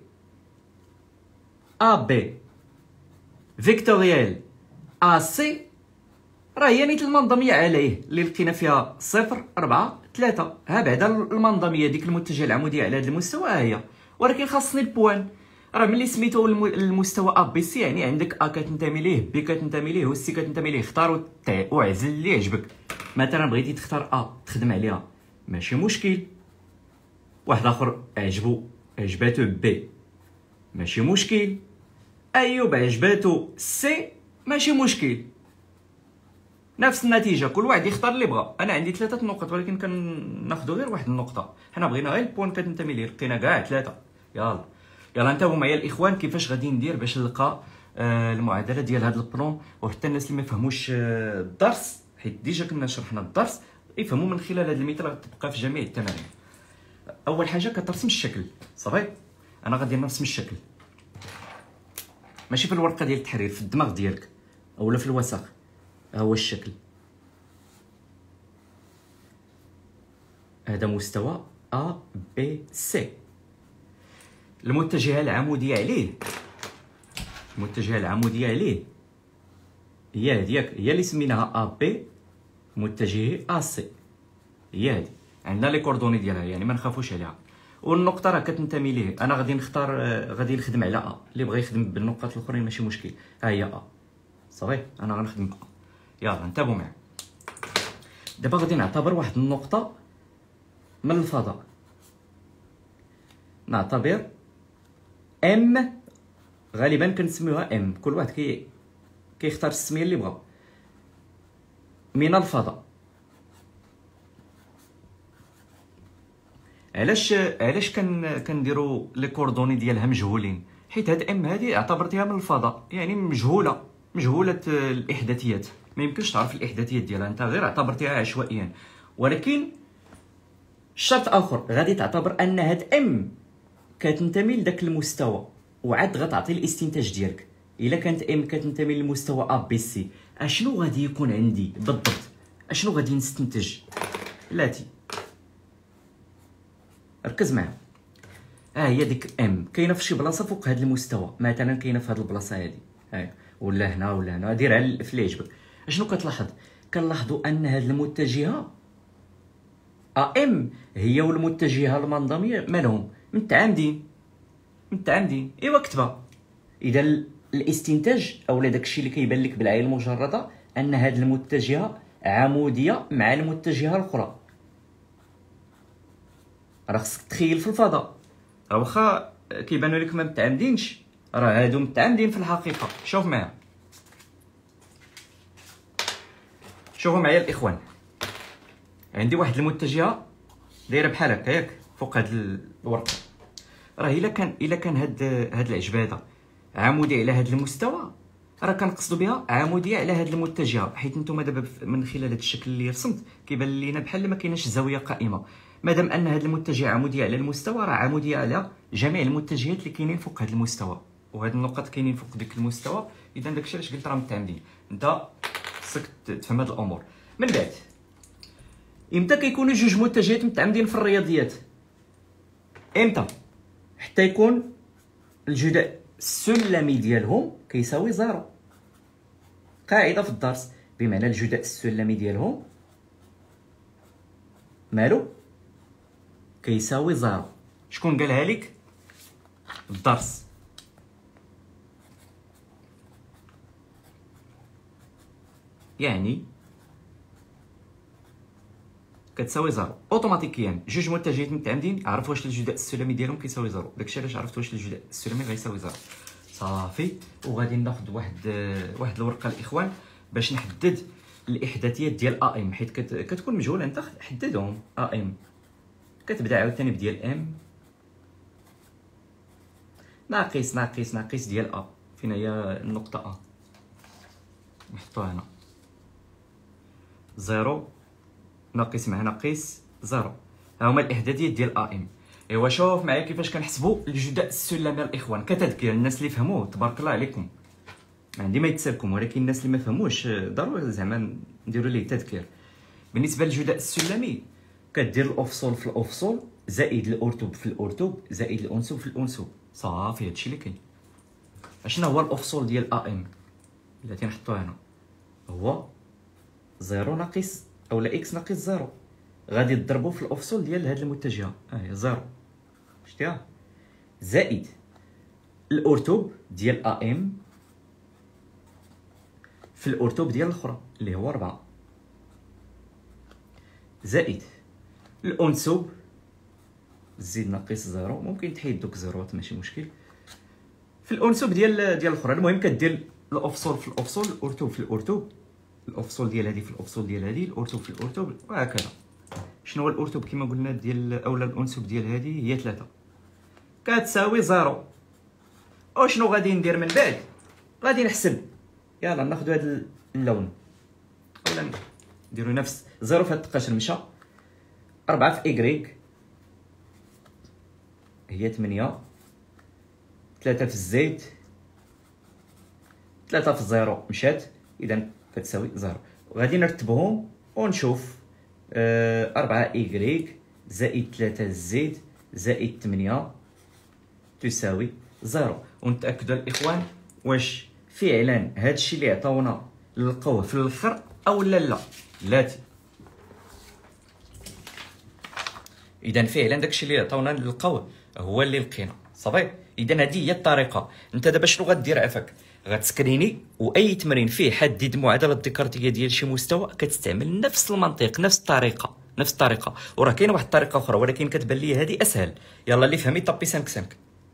بي فيكتوريال ا سي راه هي نيت المنظميه عليه اللي لقينا فيها 0 4 3. ها بعدا المنظميه ديك المتجهه العموديه على هذا المستوى ها هي، ولكن خاصني البوان. راه ملي سميتو المستوى ا بي سي يعني عندك ا كتنتمي ليه، بي كتنتمي ليه، والسي كتنتمي ليه. اختار وعزل اللي يعجبك. مثلا بغيتي تختار ا تخدم عليها ماشي مشكل، واحد اخر عجباتو بي ماشي مشكل، ايوب عجباتو سي ماشي مشكل. نفس النتيجه كل واحد يختار اللي بغا. انا عندي 3 نقط ولكن كناخذوا غير واحد النقطه، حنا بغينا غير البوان كتنتمي ليه، لقينا كاع 3. يلا انتبهوا معايا الاخوان كيفاش غادي ندير باش نلقى المعادله ديال هذا البلون. وحتى الناس اللي ما فهموش الدرس، حيت ديجا كنا شرحنا الدرس، يفهموا من خلال هذا المثال غتبقى في جميع التمارين. اول حاجه كترسم الشكل. صافي انا غادي نرسم الشكل ماشي في الورقه ديال التحرير، في الدماغ ديالك اولا في الوسط. ها هو الشكل، هذا مستوى A B C. المتجهة العمودية عليه، المتجهة العمودية عليه هي هذيك، هي اللي سميناها AB متجهة AC، هي هذه. عندنا لي كوردوني ديالها، يعني ما نخافوش عليها. والنقطة راه كتنتمي ليه. انا غادي نختار، غادي نخدم على A. اللي بغى يخدم بالنقاط الاخرين ماشي مشكل. ها هي A صافي، انا غنخدم A. يلا انتبهوا معايا. دابا غادي نعتبر واحد النقطة من الفضاء، نعتبر ام، غالبا كنسميوها ام، كل واحد كيختار السميه اللي بغا، من الفضاء. علاش كنديروا لي كوردوني ديالها مجهولين؟ حيت هاد ام هادي اعتبرتيها من الفضاء، يعني مجهوله الاحداثيات، ما يمكنش تعرف الاحداثيات ديالها، انت غير اعتبرتيها عشوائيا. ولكن شرط اخر، غادي تعتبر ان هاد ام كتنتمي لذاك المستوى، وعاد غتعطي الاستنتاج ديالك. الا كانت ام كتنتمي للمستوى ا بي سي، اشنو غادي يكون عندي بالضبط؟ اشنو غادي نستنتج؟ لاتي ركز معايا. هي ديك ام كاينه في شي بلاصه فوق هذا المستوى، مثلا كاينه في هذه البلاصه هذه، ها ولا هنا ولا هنا، ديرها في اللي يعجبك. اشنو كتلاحظ؟ كنلاحظوا ان هذه المتجهه ام هي والمتجهه المنظميه مالهم متعامدين. ايوا كتبها. اذا الاستنتاج او داكشي اللي كيبان لك بالعين المجرده ان هذه المتجهه عموديه مع المتجهه الاخرى. راه خصك تخيل في الفضاء، راه واخا كيبانوا لك ما متعامدينش، راه هادو متعامدين في الحقيقه. شوف معايا، شوفوا معايا الاخوان. عندي واحد المتجهه دايره بحال هكا ياك فوق هاد الورقه. راه الا كان هاد العجبه عمودي على هاد المستوى، راه كنقصدوا بها عموديه على هاد المتجهه. حيت نتوما دابا من خلال هاد الشكل اللي رسمت كيبان لينا بحال ما كايناش زاويه قائمه. مادام ان هاد المتجهه عموديه على المستوى، راه عموديه على جميع المتجهات اللي كاينين فوق هاد المستوى، وهاد النقط كاينين فوق ديك المستوى. اذا داكشي علاش قلت راه متعامدين. انت خصك تفهم هاد الامور. من بعد، امتى كيكونوا جوج متجهات متعامدين في الرياضيات؟ امتى؟ حتى يكون الجداء السلمي ديالهم كيساوي زيرو. قاعده في الدرس، بمعنى الجداء السلمي ديالهم مالو كيساوي زيرو. شكون قالها لك؟ الدرس. يعني كتساوي زيرو اوتوماتيكيا. جوج متجهات متعامدين، عرف واش الجداء السلمي ديالهم كيساوي زيرو. داكشي علاش عرفت واش الجداء السلمي غيساوي زيرو. صافي. وغادي ناخذ واحد الورقه الاخوان باش نحدد الاحداثيات ديال ام، حيت كتكون مجهوله. انت حددهم. ام كتبدا عاوتاني بديال ام ناقص ديال ا. فين هي النقطه ا؟ نحطوها هنا. زيرو ناقص مع ناقص زيرو. ها هما الاحداثيات ديال ام. ايوا شوف معايا كيفاش كنحسبوا الجداء السلمي الاخوان كتذكير. الناس اللي فهموه تبارك الله عليكم، عندي ما يتسالكم، ولكن الناس اللي ما فهموش ضروري زعما نديروا ليه تذكير. بالنسبه للجداء السلمي كدير الافصول في الافصول زائد الارتوب في الارتوب زائد الانسوب في الانسوب. صافي هادشي اللي كاين. اشنا هو الافصول ديال ام اللي نحطوه هنا؟ هو زيرو ناقص اولا اكس ناقص زيرو. غادي تضربو في الافصول ديال هاد المتجهه، هي زيرو، شتيها، زائد الارتوب ديال ام في الارتوب ديال الاخرى اللي هو 4، زائد الانسوب زيد ناقص زيرو. ممكن تحيد دوك زيروات ماشي مشكل، في الانسوب ديال الاخرى. المهم كدير الافصول في الافصول، الارتوب في الارتوب، الافصول ديال هذه في الافصول ديال هذه، الارتوب في الارتوب، وهكذا. شنو هو الارتوب كما قلنا ديال اولا الانسوب ديال هذه هي 3 كتساوي زيرو. وشنو غادي ندير من بعد؟ غادي نحسب. يلا ناخذ هذا اللون اولا نديرو نفس زيرو في هاد التقاشر مشى 4 في إيكغيك هي 8، 3 في الزيت، 3 في الزيرو مشات، اذا كتساوي 0. وغادي نرتبهم ونشوف 4 إيكغيك زائد 3 زد زائد 8 تساوي 0. ونتاكدوا الاخوان واش فعلا هادشي اللي عطاونا نلقاوه في الاخر او لا. بلاتي اذا فعلا داكشي اللي عطاونا نلقاوه هو اللي لقينا صافي. اذا هذه هي الطريقه. انت دابا شنو غدير عافاك؟ غتسكريني واي تمرين فيه حدد المعادله الديكارتيه ديال شي مستوى كتستعمل نفس المنطق نفس الطريقه. وراه كاينه واحد الطريقه اخرى ولكن كتبان لي هذه اسهل. يلا اللي فهمي طبي 5.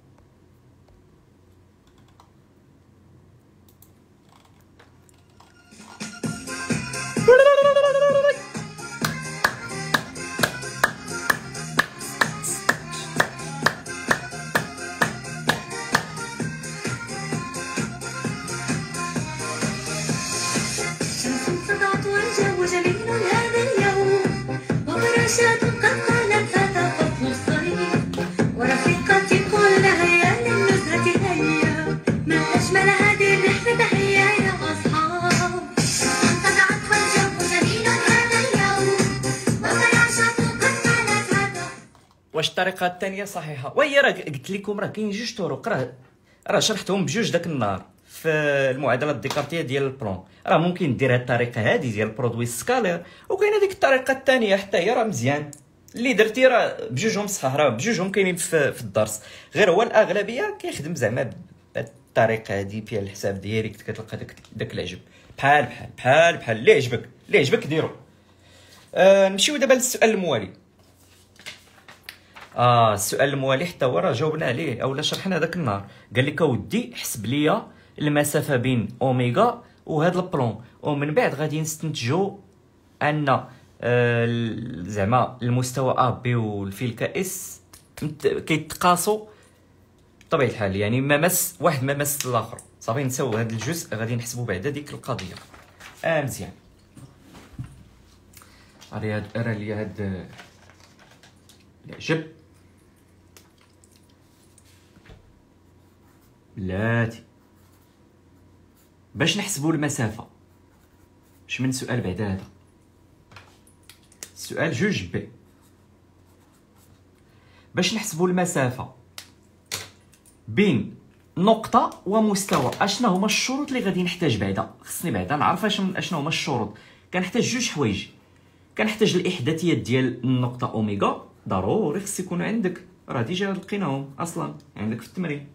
شمس سطعت والجو جميل هذا اليوم وفراشات قد قالت هذا فصل الصيف ورفيقتي قل هيا للنزهة هيا ما أجمل هذه الرحلة هيا يا أصحاب. انقطعت والجو جميل هذا اليوم وفراشات قد قالت هذا. واش الطريقه الثانيه صحيحه؟ وهي راه قلت لكم راه كاين جوج طرق، راه شرحتهم بجوج داك النهار في المعادله الديكارتيه ديال البلون. راه ممكن دير هاد الطريقه هادي ديال البرودوي سكالير، وكاينه ديك الطريقه الثانيه حتى هي راه مزيان اللي درتي، راه بجوجهم صح، راه بجوجهم كاينين في الدرس. غير هو الاغلبيه كيخدم زعما بهاد الطريقه هادي فيها الحساب ديريكت، كتلقى داك العجب بحال اللي عجبك ديرو. نمشيو دابا للسؤال الموالي. السؤال الموالي حتى هو راه جاوبنا عليه اولا شرحنا داك النهار. قال لك اودي حسب ليا المسافه بين اوميغا وهذا البلون، ومن بعد غادي نستنتجوا ان زعما المستوى ا بي والفيل كاس كيتقاسوا بطبيعه الحال، يعني واحد ما مس الاخر. صافي نساو هذا الجزء غادي نحسبوا بعدا ديك القضيه. مزيان. راه لي هاد العجب بلاتي باش نحسبوا المسافه. اش من سؤال بعد هذا؟ السؤال 2 بي. باش نحسبوا المسافه بين نقطه ومستوى اشنا هما الشروط اللي غادي نحتاج بعدا؟ خصني بعدا نعرف اشنا هما الشروط. كنحتاج 2 حوايج. كنحتاج الاحداثيات ديال النقطه اوميغا، ضروري خص يكونوا عندك، راه ديجا لقيناهم اصلا عندك في التمرين.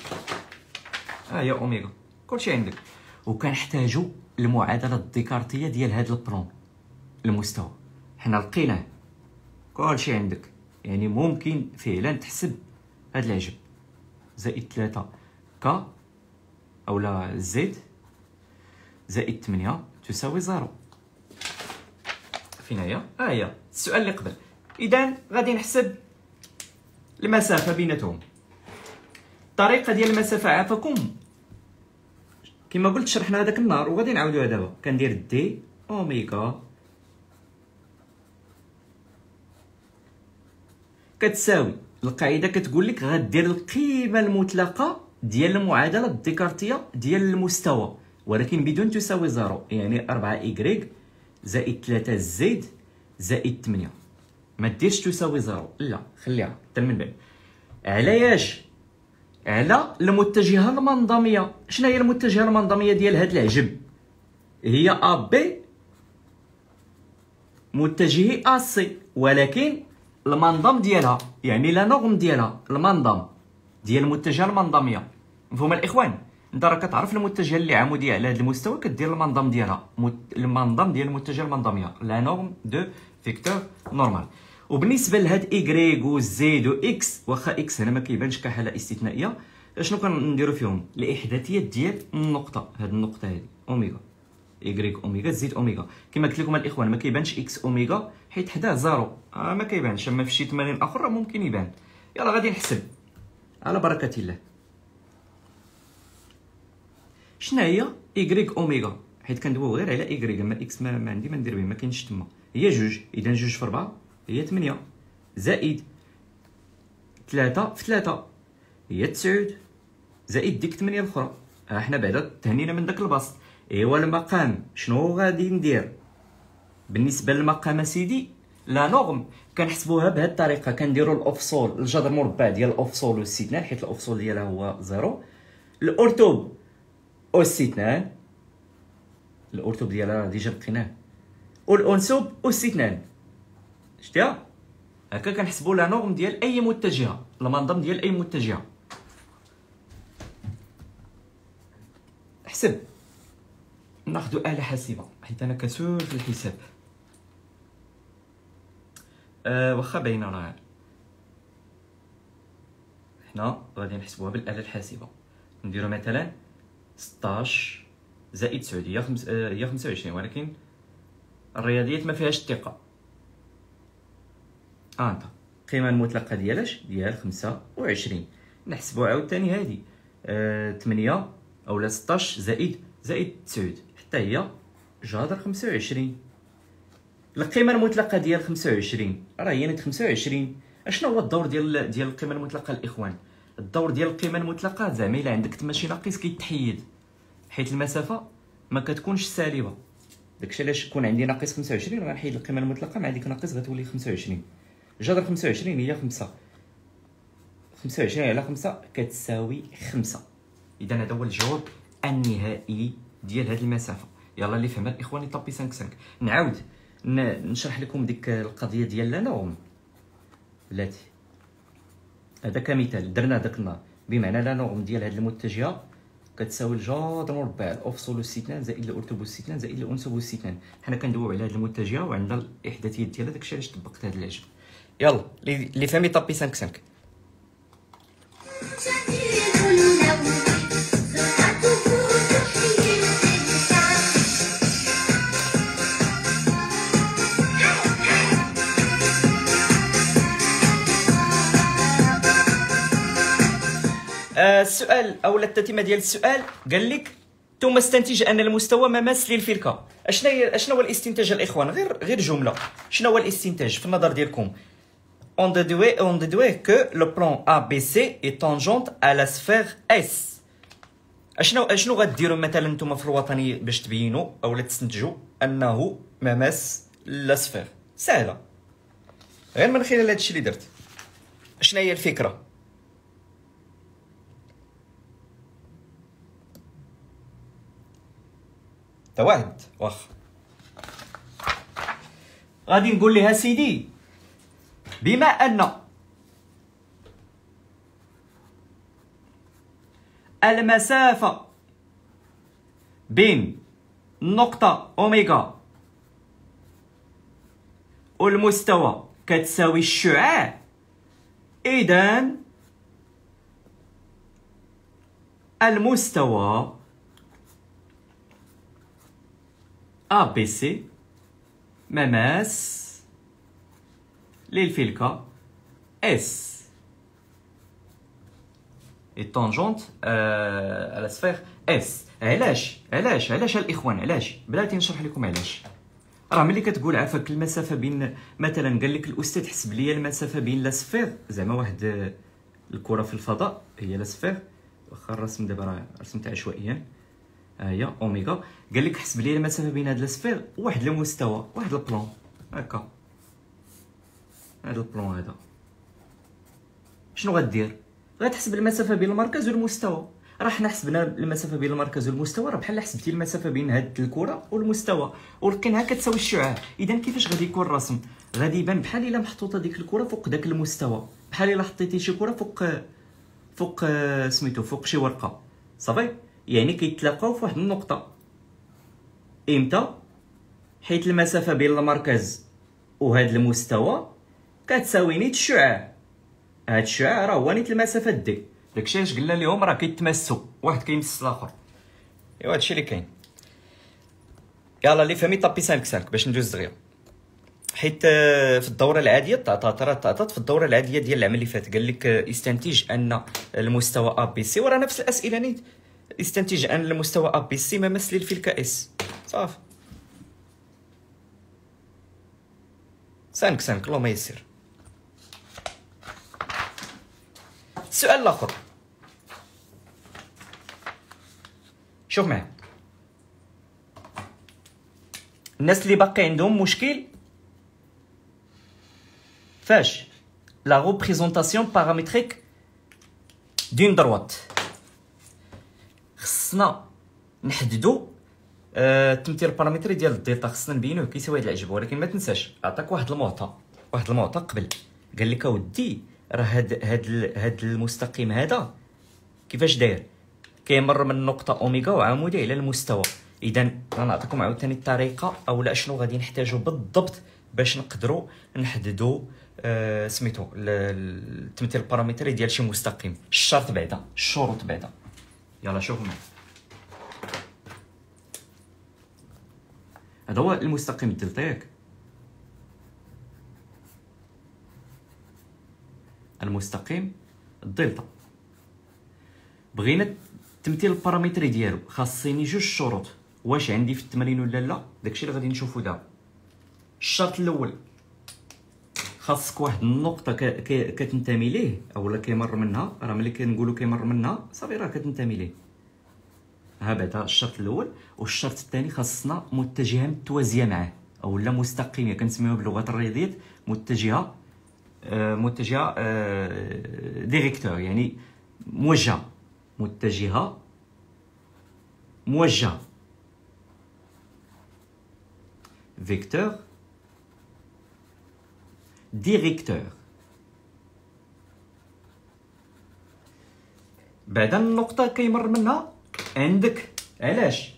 هي اوميغا كلشي عندك. وكنحتاجوا المعادله الديكارتيه ديال هذا البلون المستوى، حنا لقيناه كلشي عندك، يعني ممكن فعلا تحسب هذا العجب. زائد 3 كا اولا زد زائد 8 تساوي 0. فين هي؟ هي السؤال اللي قبل. اذا غادي نحسب المسافه بيناتهم. الطريقه ديال المسافه عافاكم كما قلت شرحنا هذاك النهار وغادي نعاودوها دابا. كندير دي اوميغا كتساوي القاعده كتقول لك غدير القيمه المطلقه ديال المعادله الديكارتيه ديال المستوى ولكن بدون تساوي 0، يعني 4 إيكغيك زائد 3 زد زائد 8. ما ديرش تساوي 0، لا خليها حتى من بعد. علاش؟ على المتجهه المنظميه. شنو هي المتجهه المنظميه ديال هاد العجب؟ هي ا بي متجهي ا سي، ولكن المنظم ديالها يعني لا نورم ديالها المنظم ديال المتجهه المنظميه. مفهوم الاخوان؟ انت راه كتعرف المتجهه اللي عموديه على هذا المستوى كدير المنظم ديالها، المنظم ديال المتجهه المنظميه لا نورم دو فيكتور نورمال. وبالنسبه لهاد ايكغيك و زد و اكس، واخا اكس هنا ما كيبانش كحاله استثنائيه، شنو كنديروا فيهم؟ الاحداثيات ديال النقطه. هاد النقطه هادي اوميغا ايكغيك اوميغا زد اوميغا. كما قلت لكم الاخوان ما كيبانش اكس اوميغا حيت حداه زيرو، ما كيبانش، اما في شي تمارين اخرى ممكن يبان. يلا غادي نحسب على بركه الله. شنو هي ايكغيك اوميغا؟ حيت كندويو غير على ايكغيك، اما اكس ما عندي ما ندير به، ما كاينش تما. هي 2، اذا 2 في 4 هي 8 زائد 3 في 3 هي 9 زائد ديك 8 الاخرى. حنا بعدا تهنينا من داك البسط، ايوا المقام شنو غادي ندير بالنسبه للمقام سيدي؟ لا نورم كنحسبوها بهذه الطريقه، كنديروا الافصول الجذر مربع ديال الافصول والسيتنان حيت الافصول ديالها هو 0، الارتوب والسيتنان، الارتوب ديالها ديجا لقيناه، والانسوب والسيتنان. شتيها هكا كنحسبوا لا نورم ديال اي متجهه، المنظم ديال اي متجهه. حسب ناخذ آلة حاسبة حيت انا كسول في الحساب. واخا باينه راه حنا غادي نحسبوها بالآلة الحاسبة. نديرو مثلا 16 زائد 9 هي 25، ولكن الرياضيات ما فيهاش الثقه. انت القيمه المطلقه ديالاش ديال 25 نحسبو عاوتاني هادي 8 اولا 16 زائد 9 حتى هي جذر 25. القيمه المطلقه ديال 25 راه هي نيت 25. اشنو هو الدور ديال القيمه المطلقه الاخوان؟ الدور ديال القيمه المطلقه زعما الا عندك تما شي ناقص كيتحيد حيت المسافه ما كتكونش سالبه. داكشي علاش يكون عندي ناقص 25 غنحيد القيمه المطلقه مع ديك ناقص غتولي 25. جذر 25 هي 5. 25 على 5 كتساوي 5. اذا هذا هو الجواب النهائي ديال هذه المسافه. يلا اللي فهم الاخوان يطبي 5 نعاود نشرح لكم ديك القضيه ديال لا نورم بلاتي. هذا كمثال درنا داك النهار، بمعنى لا نورم ديال هذه المتجهه كتساوي الجذر مربع الافصول والسيتنان زائد الارتوب والسيتنان زائد الانسوب والسيتنان. حنا كندويو على هذه المتجهه وعندنا الاحداثيات ديالها، داكشي علاش طبقت هذا العجب. يلا اللي فهم يطبي 5. السؤال او التتمه ديال السؤال قال لك ثم استنتج ان المستوى مماس للفلكه. اشنو هو الاستنتاج الاخوان؟ غير جمله. شنو هو الاستنتاج في النظر ديالكم؟ on déduit que le plan ABC est tangente à la sphère S. اشنو غديروا مثلا نتوما في الوطني باش تبينوا او تستنتجوا انه مماس لا سفير؟ سهله، غير من خلال هادشي اللي درت. شنو هي الفكره؟ تا واحد واخا غادي نقول لها سيدي بما ان المسافة بين نقطة أوميغا والمستوى كتساوي الشعاع، إذن المستوى ABC مماس للفلكة S التونجونت على سفير اس. علاش الاخوان؟ علاش؟ بلاتي نشرح لكم علاش. راه ملي كتقول عافاك المسافه بين مثلا قال لك الاستاذ حسب لي المسافه بين لا سفير زعما واحد الكره في الفضاء هي لا سفير، واخا الرسم دابا راه رسمت عشوائيا، ها هي اوميغا. قال لك حسب لي المسافه بين هاد لا سفير واحد المستوى، واحد البلون هكا، هذا البلون هذا. شنو غدير؟ غتحسب المسافه بين المركز والمستوى. راه حنا حسبنا المسافه بين المركز والمستوى، راه بحال حسبتي المسافه بين هاد الكره والمستوى ولقيناها كتساوي الشعاع. اذا كيفاش غادي يكون الرسم؟ غادي يبان بحال الا محطوطه ديك الكره فوق داك المستوى، بحال الا حطيتي شي كره فوق سميتو فوق شي ورقه صافي، يعني كيتلاقاو في واحد النقطه. امتى؟ حيت المسافه بين المركز وهاد المستوى كتساوي نيت الشعاع. هاد الشعاع راه هو نيت المسافه دي، داكشي علاش قلنا لهم راه كيتمسوا، واحد كيمس الاخر. ايوا هادشي اللي كاين. يلا اللي فهمي طابي 5 باش ندوز دغيا، حيت في الدوره العاديه تعطات في الدوره العاديه ديال العام اللي فات قال لك استنتج ان المستوى ا بي سي، وراه نفس الاسئله نيت. استنتج ان المستوى ا بي سي مماس للفلكه اس صافي. 5 اللهم يسر. السؤال الاخر شوف معايا، الناس اللي باقي عندهم مشكل فاش لا ريبريزونطاسيون بارامتريك دون دروات، خصنا نحددو التمثيل البارامتري ديال الدلتا، خصنا نبينوه كيساوي هاد العجب. ولكن ما تنساش عطاك واحد المعطى قبل، قال لك اودي راه هاد المستقيم هذا كيفاش داير، كيمر من نقطه اوميغا وعمودي على المستوى. اذا غنعطيكم عاوتاني الطريقه اولا شنو غادي نحتاجو بالضبط باش نقدروا نحددوا سميتو التمثيل البارامتري ديال شي مستقيم. الشروط بعدا يلا شوفوا معايا. هذا هو المستقيم الدلتا ياك، المستقيم الدلتا. بغينا التمثيل البارامتري ديالو خاصني جوج شروط، واش عندي في التمرين ولا لا، داكشي اللي غادي نشوفو دابا. الشرط الاول خاصك واحد النقطه كتنتمي ليه اولا كيمر منها، راه ملي كنقولوا كيمر منها صافي راه كتنتمي ليه. ها بعدا الشرط الاول. والشرط الثاني خاصنا متجهه متوازيه معاه اولا مستقيمه، كنسميوها باللغه الرياضيات متجهه ديريكتور، يعني موجهه، متجهه موجهه، فيكتور ديريكتور. بعدا النقطه كيمر منها عندك، علاش؟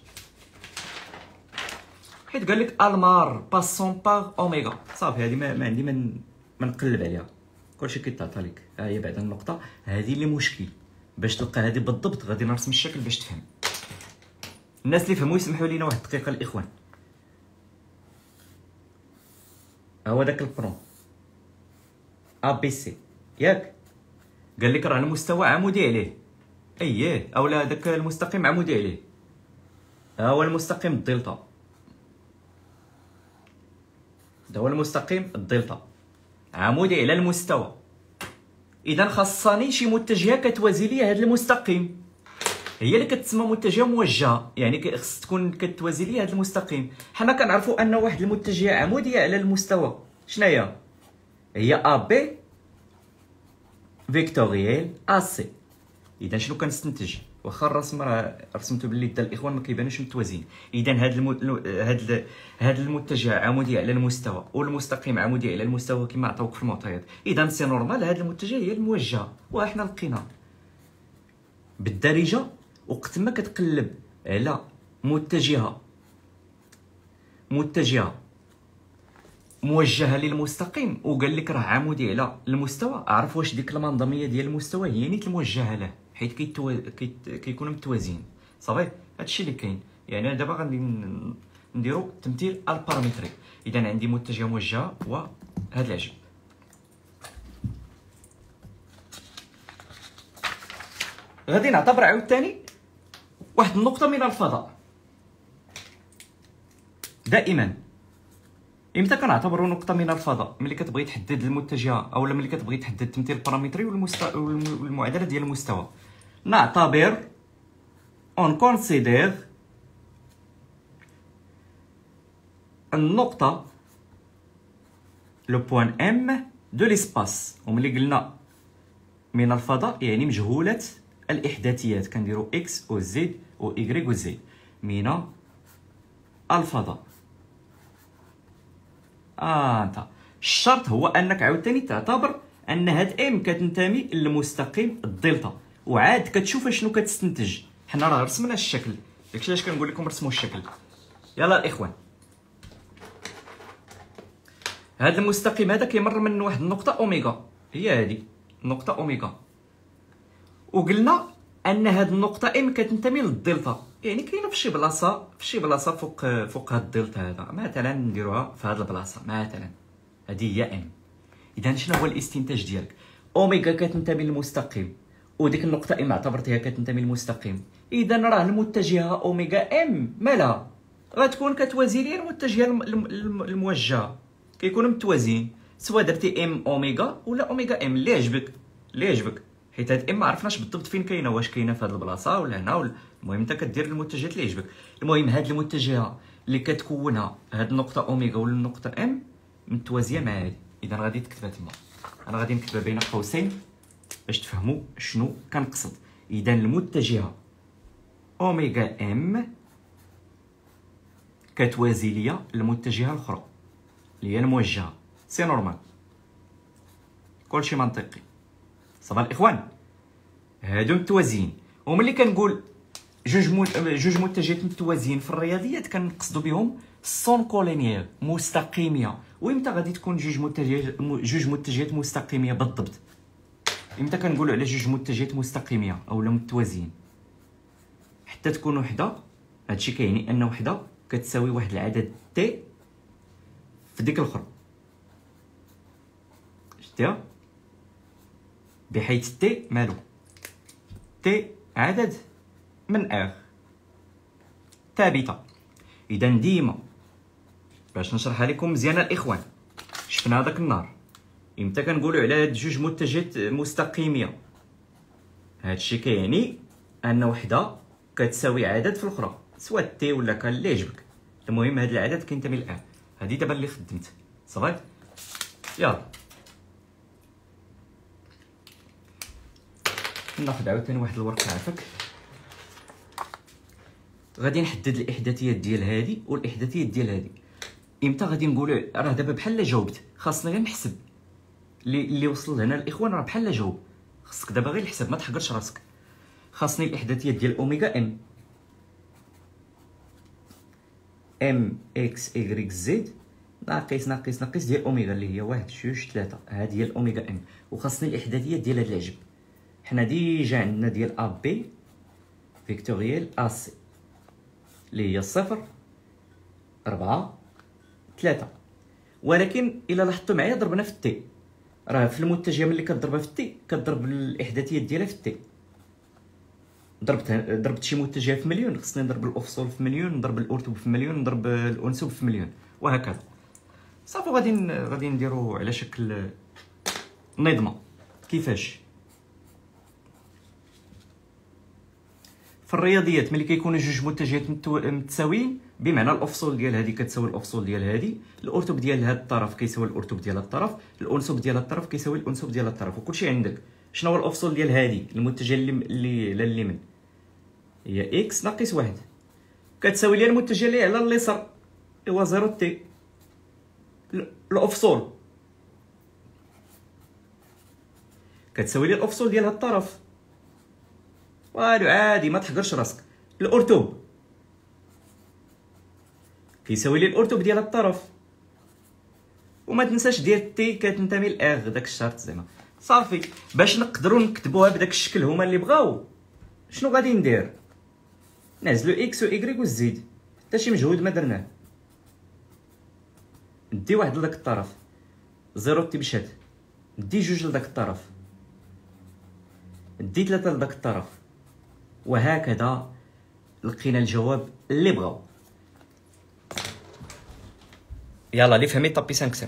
حيت قال لك المار باسون باغ اوميغا، صافي هذه ما عندي ما نقلب عليها، كلشي كيتعطى لك. ها هي بعدا النقطه هذه اللي مشكل، باش تلقى هذه بالضبط غادي نرسم الشكل باش تفهم. الناس اللي فهموا يسمحوا لينا واحد الدقيقه الاخوان. ها هو داك البرون ا بي سي ياك، قال لك راه المستوى عمودي عليه، اييه اولا داك المستقيم عمودي عليه. ها هو المستقيم الدلتا، هذا هو المستقيم الدلتا عمودي على المستوى. اذا خاصني شي متجهه كتوازي لي هذا المستقيم، هي اللي كتسمى متجهه موجهه، يعني خص تكون كتوازي لي هذا المستقيم. حنا كنعرفوا ان واحد المتجهه عموديه على المستوى شناهي؟ هي ا بي فيكتوريال ا سي. اذا شنو كنستنتج؟ واخا الرسم راه رسمته باليد الاخوان ما كيبانوش متوازيين. اذا هاد المتجه عمودي على المستوى والمستقيم عمودي على المستوى كما عطاوك في المعطيات، اذا سي نورمال هاد المتجه هي الموجهه. وحنا لقينا بالدارجه وقت ما كتقلب على متجهه موجهه للمستقيم وقال لك راه عمودي على المستوى، اعرف واش ديك المنظميه ديال المستوى هي نيت الموجهه له، حيت كيكونوا متوازيين. صافي هادشي اللي كاين. يعني دابا غادي نديرو التمثيل البارامتري. اذا عندي متجهه موجهه وهذا العجب. غادي نعتبر عاوتاني واحد النقطه من الفضاء. دائما امتى كنعتبروا نقطه من الفضاء؟ ملي كتبغي تحدد المتجهه اولا ملي كتبغي تحدد التمثيل البارامتري والمعادله ديال المستوى. نعتبر اون كونسيدير النقطه لو بوين ام دو ليسباس. وملي قلنا من الفضاء يعني مجهوله الاحداثيات، كنديروا اكس و زد و ايغريك و زد من الفضاء. انت الشرط هو انك عاوتاني تعتبر ان هاد ام كتنتمي للمستقيم الدلتا، وعاد كتشوف شنو كتستنتج. حنا راه رسمنا الشكل، داكشي علاش كنقول لكم رسموا الشكل. يلا الاخوان، هاد المستقيم هذا كيمر من واحد النقطه اوميغا، هي هادي النقطه اوميغا، وقلنا ان هاد النقطه ام كتنتمي للدلتا، يعني كاينه في شي بلاصه فوق هاد الدلتا هذا. مثلا نديروها في هاد البلاصه مثلا، هذه هي ام. اذا شنو هو الاستنتاج ديالك؟ اوميغا كتنتمي للمستقيم وديك النقطه ام اعتبرتيها كتنتمي للمستقيم، اذا راه المتجهه اوميغا ام مالها غتكون كتوازي لي المتجهه الموجهه، كيكونوا متوازيين، سواء درتي ام اوميغا ولا اوميغا ام اللي يعجبك. حيت هاد ام ما عرفناش بالضبط فين كاينه، واش كاينه في هاد البلاصه ولا هنا ولا، المهم انت كدير المتجهات اللي يعجبك. المهم هاد المتجهه اللي كتكونها هاد النقطه اوميغا ولا النقطه ام متوازيه مع هادي. اذا غادي تكتبها تما، انا غادي نكتبها بين قوسين باش تفهموا شنو كنقصد. اذا المتجهه اوميغا ام كتوازي ليا المتجهه الاخرى اللي هي الموجهه. سي نورمال، كلشي منطقي. صافا الاخوان، هادو متوازيين. وملي كنقول جوج متجهات متوازيين في الرياضيات كنقصدوا بهم سون كولينيير، مستقيميه. وامتى غادي تكون جوج متجهات مستقيميه بالضبط؟ امتى كنقولوا على جوج متجهات مستقيميه اولا متوازيين؟ حتى تكون وحده، هادشي كيعني ان وحده كتساوي واحد العدد تي في ديك الاخرى. شتيها؟ بحيث تي مالو تي عدد من ار ثابته. اذا ديما باش نشرحها لكم مزيان الاخوان، شفنا هذاك النهار امتى كنقولوا على هاد جوج متجهات مستقيميه، هادشي كيعني ان وحده كتساوي عدد في الاخرى، سواء تي ولا كان اللي يعجبك. المهم هاد العدد كينتمي للان. هادي دابا اللي خدمت. صافي يلا ناخذ عاوتاني واحد الورقه عافاك. غادي نحدد الاحداثيات ديال هادي والاحداثيات ديال هادي. امتى غادي نقولوا راه دابا بحال جاوبت، خاصني غير نحسب اللي وصل لهنا الاخوان راه بحال جاوب. خاصك دابا غير الحساب، ما تحقرش راسك. خاصني الاحداثيات ديال اوميغا ام اكس ايغريك زد ناقص ديال اوميغا اللي هي 1 2 3. هادي هي الاوميغا ام. وخاصني الاحداثيات ديال هاد العجب. حنا ديجا عندنا ديال ا بي فيكتوريال ا سي اللي هي 0 4 3. ولكن الا لاحظتوا معايا ضربنا في التي، راه في المتجهه ملي كتضربها في التي كتضرب الاحداثيات ديالها في التي. ضربت شي متجهه في مليون، خصني نضرب الافصول في مليون، نضرب الارتوب في مليون، نضرب الانسوب في مليون، وهكذا. صافي غادي نديرو على شكل نظمه. كيفاش؟ في الرياضيات ملي كيكونوا جوج متجهات متساويين، بمعنى الافصول ديال هذه كتساوي الافصول ديال هذه، الارتوب ديال هذا الطرف كيساوي الارتوب ديال الطرف، الانسوب ديال الطرف كيساوي الانسوب ديال الطرف، وكلشي عندك. شنو هو الافصول ديال هذه المتجه اللي على اليمين؟ هي اكس ناقص 1 كتساوي لي المتجه اللي على اليسار هو 0 تي. الافصول كتساوي لي الافصول ديال هذا الطرف، والو عادي ما تحقرش راسك. الارتوب كيساوي لي الارتوب ديال الطرف، وما تنساش ديال تي كتنتمي لاغ، داك الشرط زعما. صافي باش نقدروا نكتبوها بداك الشكل هما اللي بغاو. شنو غادي ندير؟ نعزلو اكس و ايغريك و زد، حتى شي مجهود ما درناه. ندي واحد لداك الطرف، 0 تي مشات، ندي جوج لداك الطرف، ندي 3 لداك الطرف، وهكذا لقينا الجواب اللي بغاو. يلا اللي فهمي طابي 5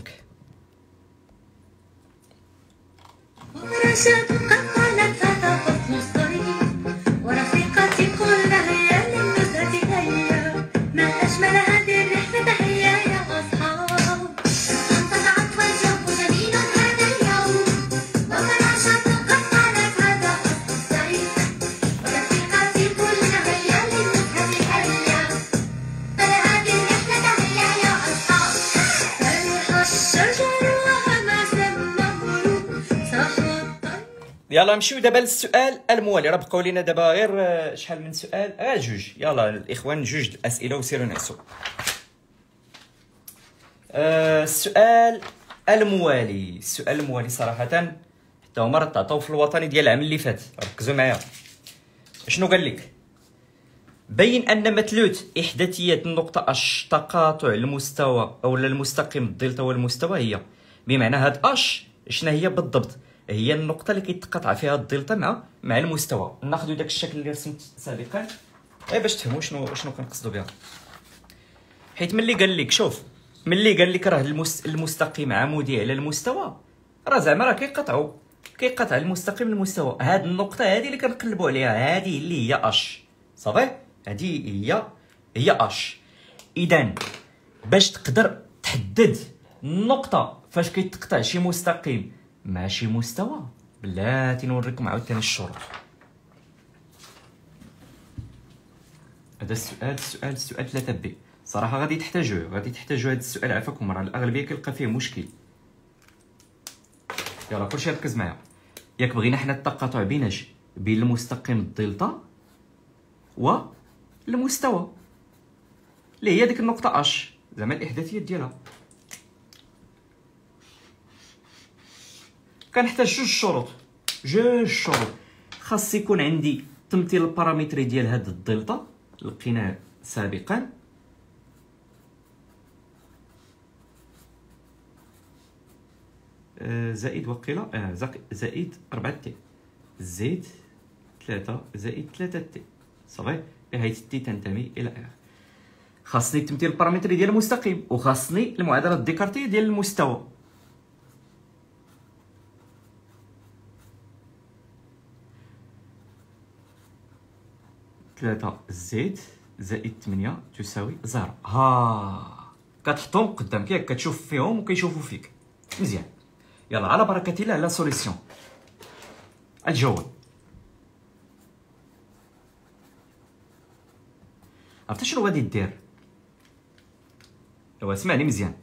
ورشاد قد قالت هذا فصل الصيف، ورفيقتي كلها هي للنزهة هيا، ما أجمل هذه الرحلة هيا يا أصحاب. انقطعت والجو جميل هذا اليوم، ورشاد قد قالت هذا فصل الصيف، ورفيقتي كلها هي للنزهة هيا، فهذه الرحلة هيا يا أصحاب. فرح الشجر وهمس النهر صاح. يلا نمشيو دابا للسؤال الموالي. راه بقاو لينا دابا غير شحال من سؤال؟ غير جوج. يلا الاخوان جوج الاسئله وسيروا نعسوا. السؤال الموالي. السؤال الموالي صراحه حتى هما راه تعطاو في الوطني ديال العام اللي فات، ركزوا معايا. شنو قال لك؟ بين ان متلوت احداثيات النقطه اش تقاطع المستوى او المستقيم الدلتا والمستوى هي، بمعنى هاد اش شنو هي بالضبط؟ هي النقطه اللي كيتقاطع فيها الدلتا مع المستوى. ناخذ داك الشكل اللي رسمت سابقا غير باش تفهموا شنو كنقصدوا بها. حيت ملي قال لك شوف، ملي قال لك راه المستقيم عمودي على المستوى، راه زعما راه كيقطع المستقيم المستوى. هاد النقطه هذه اللي كنقلبوا عليها، هذه اللي هي اش. صافي، هذه هي اش. اذا باش تقدر تحدد النقطه فاش كيتقطع شي مستقيم مع شي مستوى، بلاتي نوريكم عاوتاني الشروط. هذا السؤال 3 بي صراحه غادي تحتاجوه هذا السؤال. عافاكم راه الاغلبيه كيلقى فيه مشكل. يلا كلشي ركز معايا. ياك بغينا حنا التقاطع بين المستقيم الدلتا والمستوى اللي هي ديك النقطه اش، زعما الاحداثيه ديالها، كنحتاج جوج شروط. خاص يكون عندي التمثيل البارامتري ديال هاد الدلتا لقيناه سابقا، زائد وقيله زائد 4 تي زائد 3 زائد 3 تي صافي، بحيث تي تنتمي الى اخر. خاصني التمثيل البارامتري ديال المستقيم، وخاصني المعادله الديكارتيه ديال المستوى. ثلاثة زائد 8 تساوي 0. ها كتحطهم قدامك ياك كتشوف فيهم وكيشوفوا فيك مزيان. يلا على بركه الله لا سوليسيون. الجواب عرفتي شنو غادي دير؟ ايوا اسمعني مزيان.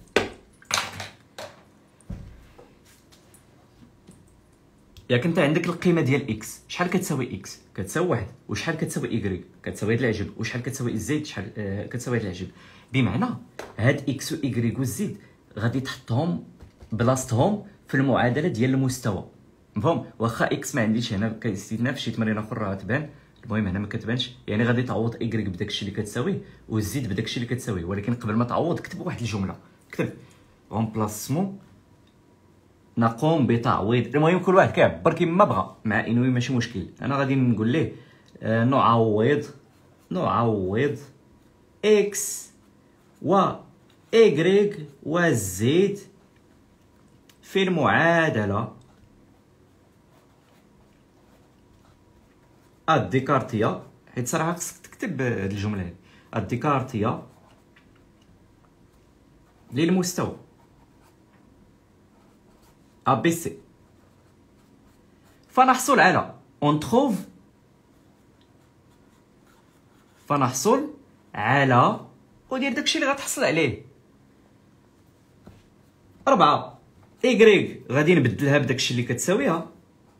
ياك انت عندك القيمه ديال اكس، شحال كتساوي اكس؟ كتساوي 1. وشحال كتساوي ايكغيك؟ كتساوي هاد العجب. وشحال كتساوي زد؟ شحال كتساوي هاد العجب. بمعنى هاد اكس و ايكغيك و زد غادي تحطهم بلاصتهم في المعادله ديال المستوى، مفهوم؟ واخا اكس ما عنديش هنا كاستثناء في شي تمرين اخر راه تبان، المهم هنا ما كتبانش، يعني غادي تعوض ايكغيك بداك الشيء اللي كتساويه وزد بداك الشيء اللي كتساويه. ولكن قبل ما تعوض كتب واحد الجمله، كتب رومبلاسمون نقوم بتعويض. المهم كل واحد كيعبر كيما بغا، مع انه ماشي مشكل. انا غادي نقول ليه نعوض اكس و ايكغيك و زد في المعادله الديكارتيه، حيت صراحه خصك تكتب هاد الجمله هادي، الديكارتيه للمستوى ABC. فنحصل على ودير داكشي اللي غتحصل عليه 4 إيكغيك غادي نبدلها بداكشي اللي كتساويها،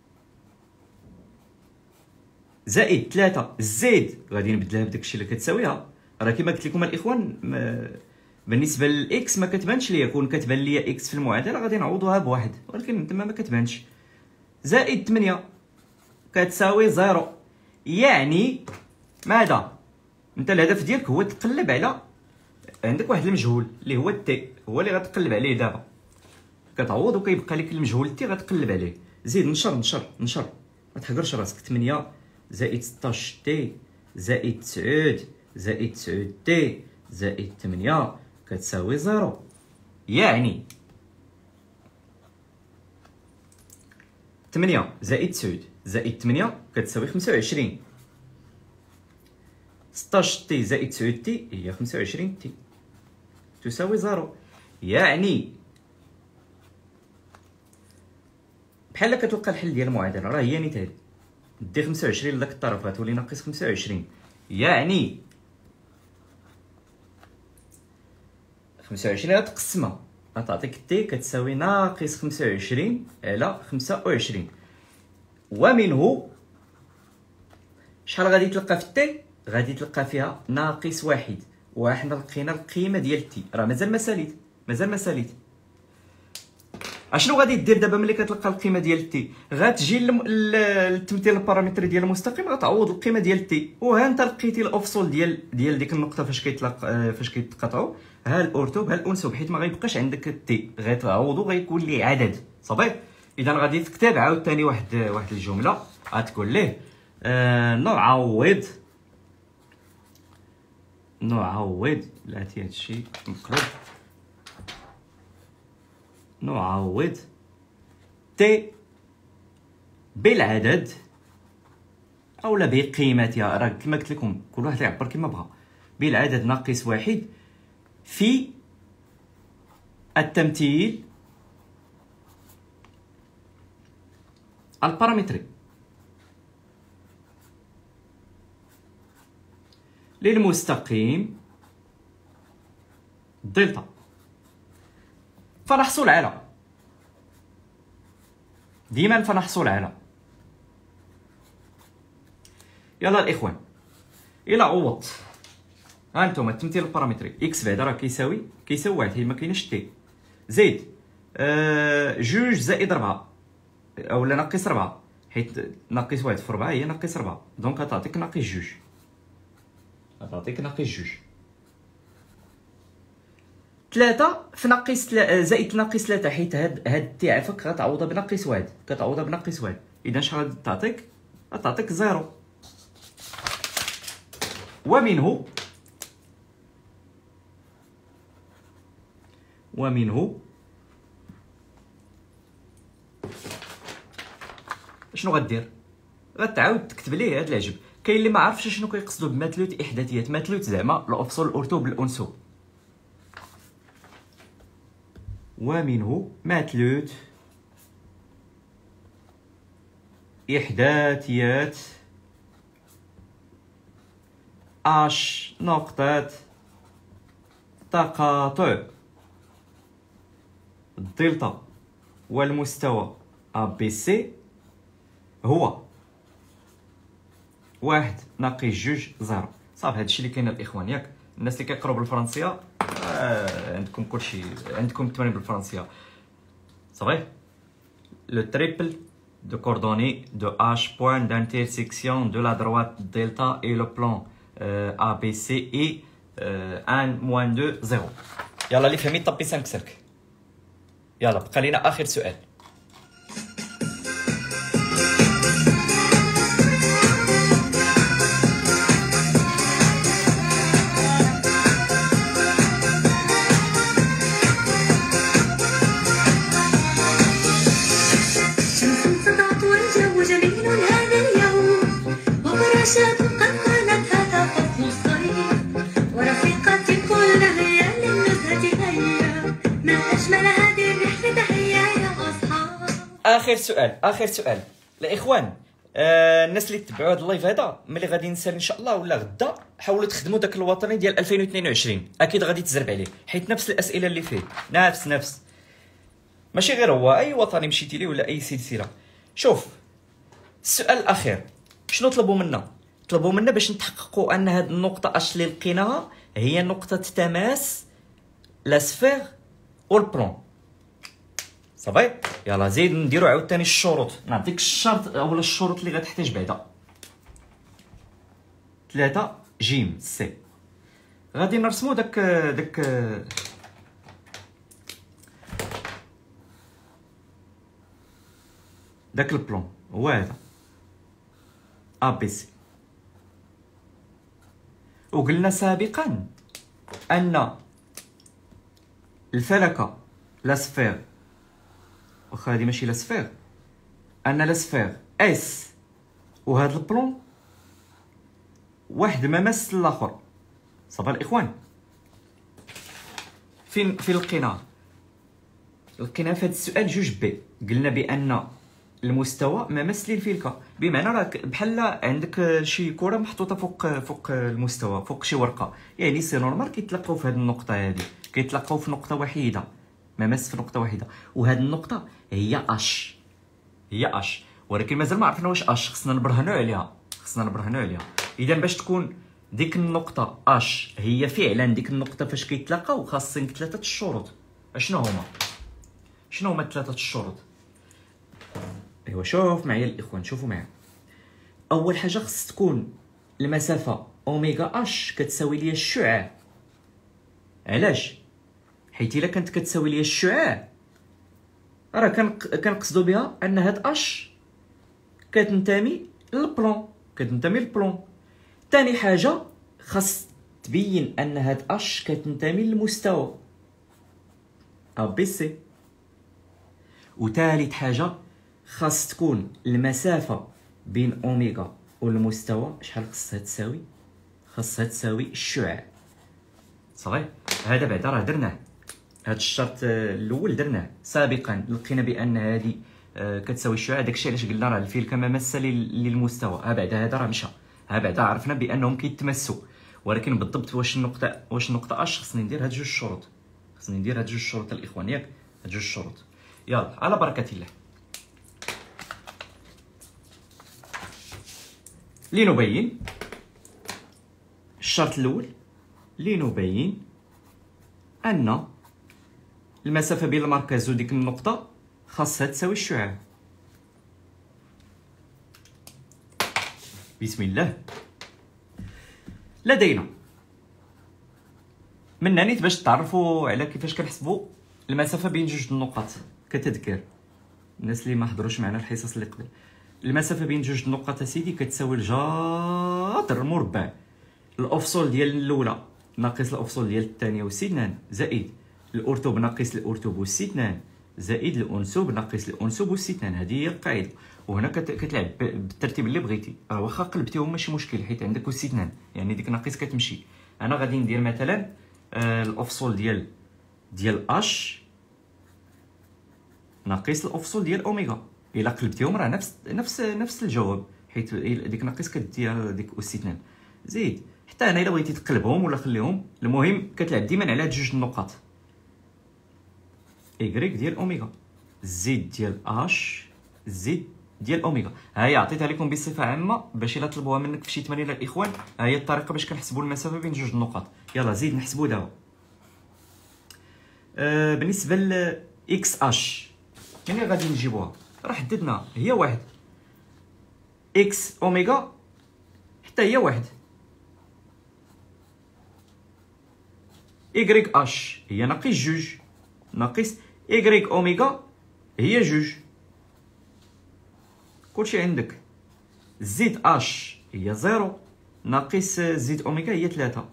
زائد 3 زد غادي نبدلها بداكشي اللي كتساويها. راه كما قلت لكم الاخوان بالنسبه للاكس ما كتبانش ليا، كون كتبان ليا اكس في المعادله غادي نعوضوها بواحد، ولكن تما ما كتبانش. زائد 8 كتساوي 0. يعني ماذا؟ انت الهدف ديالك هو تقلب على، عندك واحد المجهول اللي هو التي، هو اللي غتقلب عليه دابا. كتعوض وكيبقى لك المجهول تي غتقلب عليه. زيد نشر ما تحقرش راسك. 8 زائد 16 تي زائد 9 زائد 9 تي زائد 8 كتساوي 0. يعني 8 زائد 9 زائد 8 كتساوي 25. 16 تي زائد 9 تي هي 25 تي تساوي 0. يعني بحال كتلقى الحل ديال المعادله، راه هي نيت هادي، دي 25 لذاك الطرف غتولي ناقص 25. يعني 25 غتقسمها غتعطيك تي كتساوي ناقص 25 على 25. ومنه شحال غادي تلقى في التي؟ غادي تلقى فيها ناقص 1. وحنا لقينا القيمه ديال تي، راه مازال ما ساليت. اشنو غادي دير دابا ملي كتلقى القيمه ديال تي؟ غتجي للتمثيل البارامتري ديال المستقيم غتعوض القيمه ديال تي، وها انت لقيتي الافصول ديال ديك النقطه فاش كيتقاطعوا. ها الارتوب ها الانسوب، حيت ما غيبقاش عندك التي، غيتعوضوا غيكون لي عدد صافي. اذا غادي تكتب عاوتاني واحد الجمله غتقول ليه نعوض بلاتي هادشي مقلوب. نعوض تي بالعدد اولا بقيمتها، راه كما قلت لكم كل واحد يعبر كما بغا، بالعدد ناقص 1 في التمثيل البارامتري للمستقيم دلتا، فنحصل على ديما فنحصل على يلا الاخوان الى عوضت. ها انتم التمثيل البارامتري اكس بعدا راه كيساوي واحد، هي ما كايناش تي زيد جوج زائد 4 اولا ناقص 4، حيت ناقص واحد في 4 هي ناقص 4، دونك غتعطيك ناقص جوج، غتعطيك ناقص جوج. 3 في ناقص زائد ناقص 3، حيت هاد تي عافاك غتعوضها بناقص واحد، كتعوضها بناقص واحد، اذا شحال غتعطيك؟ غتعطيك زيرو. ومنه شنو غدير؟ غتعاود تكتب ليه هاد العجب. كاين اللي ما عرفش شنو كيقصدوا بمثلوث احداثيات. مثلوث زعما الافصل الارتو بالانسوب. ومنه مثلوث احداثيات اش نقطة تقاطع الدلتا والمستوى ABC هو 1 ناقص جوج زيرو. صافي هادشي اللي كاين الاخوان ياك. الناس اللي كيقراو بالفرنسيه عندكم كلشي، عندكم التمارين بالفرنسيه صافي. لو تريبل de coordonnées de H point d'intersection de la droite delta et le plan ABC est 1 moins 2 0. يلا اللي فهمي طبي 5 سلك. يلا بقى لينا اخر سؤال. اخر سؤال الاخوان. الناس اللي تبعوا هذا اللايف هذا ملي غادي نسال ان شاء الله ولا غدا، حاولوا تخدموا داك الوطني ديال 2022 اكيد غادي تزرب عليه، حيت نفس الاسئله اللي فيه نفس ماشي غير هو، اي وطني مشيتي ليه ولا اي سلسله. شوف السؤال الاخير شنو طلبوا منا؟ طلبوا منا باش نتحققوا ان هذه النقطه اش اللي لقيناها هي نقطه تماس لا سفير والبلون صافي. يلا زيد نديرو عاوتاني الشروط، نعطيك الشرط اولا الشروط اللي غتحتاج بعدا. 3 جيم سي غادي نرسمو داك البلون هو هذا ا بي سي. وقلنا سابقا ان الفلكه لا سفير، واخا هادي ماشي لا سفير، ان لا سفير اس وهاد البلون واحد ما مس الاخر صافي الاخوان. فين لقينا في هذا السؤال جوج بي. قلنا بان المستوى ما مس للفلكه، بمعنى راه بحال عندك شي كره محطوطه فوق المستوى، فوق شي ورقه، يعني سي نورمال كيتلاقاو في هذه النقطه هذه، كيتلاقاو في نقطه وحيده، ما مس في نقطه واحده. وهذه النقطه هي اش، ولكن مازال ما عرفنا واش اش، خصنا نبرهنوا عليها. اذا باش تكون ديك النقطه اش هي فعلا ديك النقطه فاش كيتلاقاو، خاصين 3 الشروط. شنو هما 3 الشروط؟ ايوا شوف معايا الاخوان، شوفوا معايا. اول حاجه خص تكون المسافه اوميغا اش كتساوي ليا الشعاع. علاش؟ حيت الا كانت كتساوي ليا الشعاع راه كنقصدوا بها ان هاد اش كتنتمي للبلون. ثاني حاجه خاص تبين ان هاد اش كتنتمي للمستوى ا بي سي. وثالث حاجه خاص تكون المسافه بين اوميغا والمستوى شحال خاصها تساوي؟ خاصها تساوي الشعاع صافي. هذا بعدا راه درناه، هذا الشرط الاول درناه سابقا، لقينا بان هذه كتساوي الشعاع. داكشي علاش قلنا راه الفيل كما مس للمستوى. ها بعدا هذا راه مشى، ها بعدا عرفنا بانهم كيتمسوا، ولكن بالضبط واش النقطه اش خصني ندير هاد جوج شروط، خصني ندير هاد جوج شروط الاخوان، ياك هاد جوج شروط. يلا على بركه الله. لنبين الشرط الاول، لنبين ان المسافه بين المركز وديك النقطه خاصها تساوي الشعاع. بسم الله. لدينا من نانيت باش تعرفوا على كيفاش كنحسبوا المسافه بين جوج النقط كتذكر الناس اللي ما حضروش معنا الحصص اللي قبل. المسافه بين جوج النقط اسيدي كتساوي الجذر المربع الافصول ديال الاولى ناقص الافصول ديال الثانيه والسينان زائد الارتوب ناقص الارتوب والسينان زائد الانسوب ناقص الانسوب والسينان. هذه هي القاعده، وهنا كتلعب بالترتيب اللي بغيتي. راه واخا قلبتيهم ماشي مشكل حيت عندك والسينان، يعني ديك ناقص كتمشي. انا غادي ندير مثلا الافصول ديال اش ناقص الافصول ديال اوميغا. الا قلبتيهم راه نفس الجواب، حيت ديك ناقص كدير ديك والسينان زيد. حتى هنا الا بغيتي تقلبهم ولا خليهم، المهم كتلعب ديما على هاد جوج النقاط. إيكغيك ديال اوميغا زيد ديال اش زيد ديال اوميغا. ها هي عطيتها لكم بصفه عامه باش الا طلبوها منك في شي تمارين الاخوان. ها هي الطريقه باش كنحسبوا المسافه بين جوج النقاط. يلا زيد نحسبوا دابا. بالنسبه ل اكس اش يعني غادي نجيبوها، راه حددنا هي واحد، اكس اوميغا حتى هي واحد، إيكغيك اش هي ناقص جوج ناقص إيكغيك اوميغا هي جوج. كلشي عندك. زيد اش هي زيرو ناقص زيد اوميغا هي تلاتة.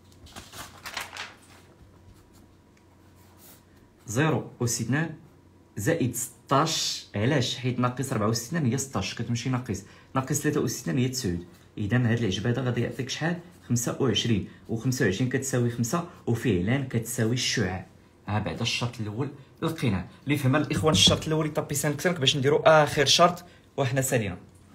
زيرو أس 2 زائد 16. علاش؟ حيت ناقص 64 هي 16 كتمشي ناقص 3 أس 2 هي 9. اذا هاد العجب هذا غادي يعطيك شحال؟ 25 و25 كتساوي 5 وفعلا كتساوي الشعاع. ها بعد الشرط الاول لقيناه. اللي فهم الاخوان الشرط الاول يطبي 5 باش نديروا اخر شرط وحنا سالينا.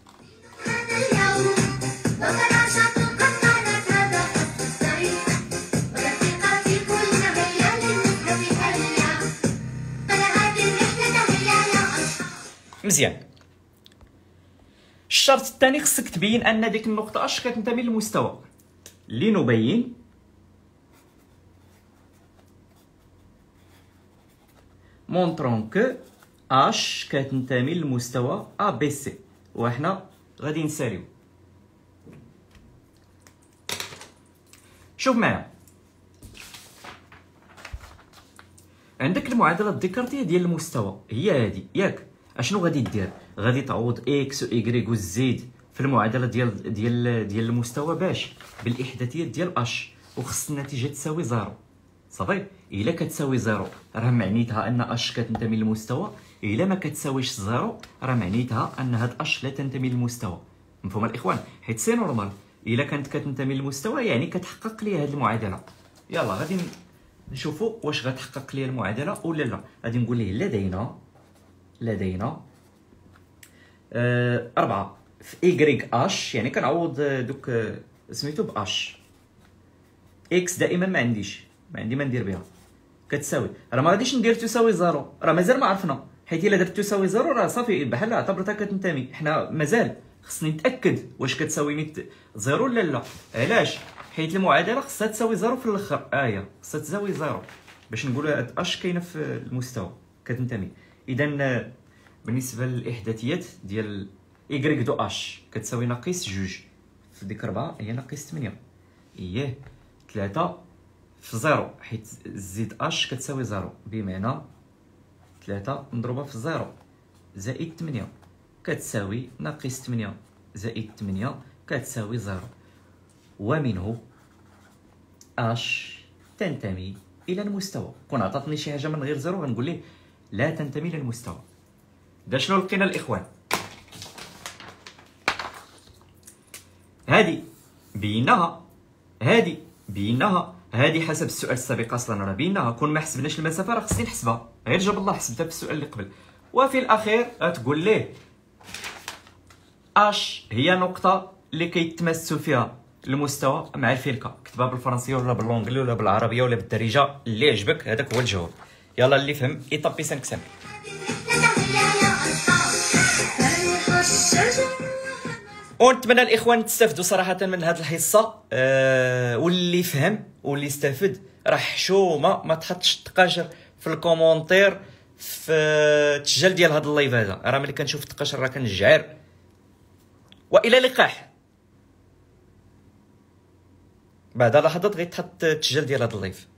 مزيان. الشرط الثاني خصك تبين ان ديك النقطه اش كتنتمي للمستوى. لنبين مونطرون كو اش كتنتمي للمستوى ا بي سي، وحنا غادي نساليو. شوف معايا، عندك المعادله الديكارتيه ديال المستوى هي هذه ياك. اشنو غادي دير؟ غادي تعوض اكس و ايكغيك و زد في المعادله ديال المستوى باش بالاحداثيات ديال اش، وخص النتيجه تساوي زيرو. صافي. الا كتساوي زيرو راه معنيتها ان اش كتنتمي للمستوى، الا ما كتساويش زيرو راه معنيتها ان هاد اش لا تنتمي للمستوى. مفهوم الاخوان؟ حيت سي نورمال الا كانت كتنتمي للمستوى يعني كتحقق لي هاد المعادله. يلا غادي نشوفوا واش غتحقق لي المعادله ولا لا. غادي نقول ليه لدينا 4 في إيكغيك اش، يعني كنعوض دوك سميتو باش. اكس دائما ما عندي ما ندير بها كتساوي، راه ما غاديش ندير تساوي زيرو، راه مازال ما عرفنا. حيت الا درت تساوي زيرو راه صافي بحال اعتبرتها كتنتمي. حنا مازال خصني نتاكد واش كتساوي زيرو ولا لا. علاش؟ حيت المعادله خصها تساوي زيرو في الاخر. خصها تساوي زيرو باش نقولوا هاد اش كاينه في المستوى كتنتمي. اذا بالنسبه للاحداثيات ديال إيكغيك دو اش كتساوي ناقص جوج في ديك 4 هي ناقص 8 اييه 3 في زيرو، حيت زيد اش كتساوي زيرو بمعنى 3 مضروبه في زيرو زائد 8 كتساوي ناقص 8 زائد 8 كتساوي زيرو. ومنه اش تنتمي الى المستوى. كون عطاتني شي حاجه من غير زيرو غنقول ليه لا تنتمي للمستوى. دا شنو لقينا الاخوان؟ هادي بيناها هذه حسب السؤال السابق اصلا راه بينا، كون ما حسبناش المسافه راه خصني نحسبها، غير جاب الله حسبتها في السؤال اللي قبل. وفي الاخير غتقول ليه اش هي نقطه اللي كيتماس فيها المستوى مع الفلكه. كتبها بالفرنسيه ولا باللونجلي ولا بالعربيه ولا بالدارجه اللي عجبك، هذاك هو الجواب. يلا اللي فهم ايطابي 5 5. ونتمنى الاخوان تستافدوا صراحه من هذه الحصه، واللي فهم واللي استفد راه حشومه ما تحطش التقاشر في الكومونتير في التسجيل ديال هذا اللايف هذا، راه ملي كنشوف التقاشر راه كنجعر. والى اللقاح. بعد لحظات غيتحط التسجيل ديال هذا اللايف.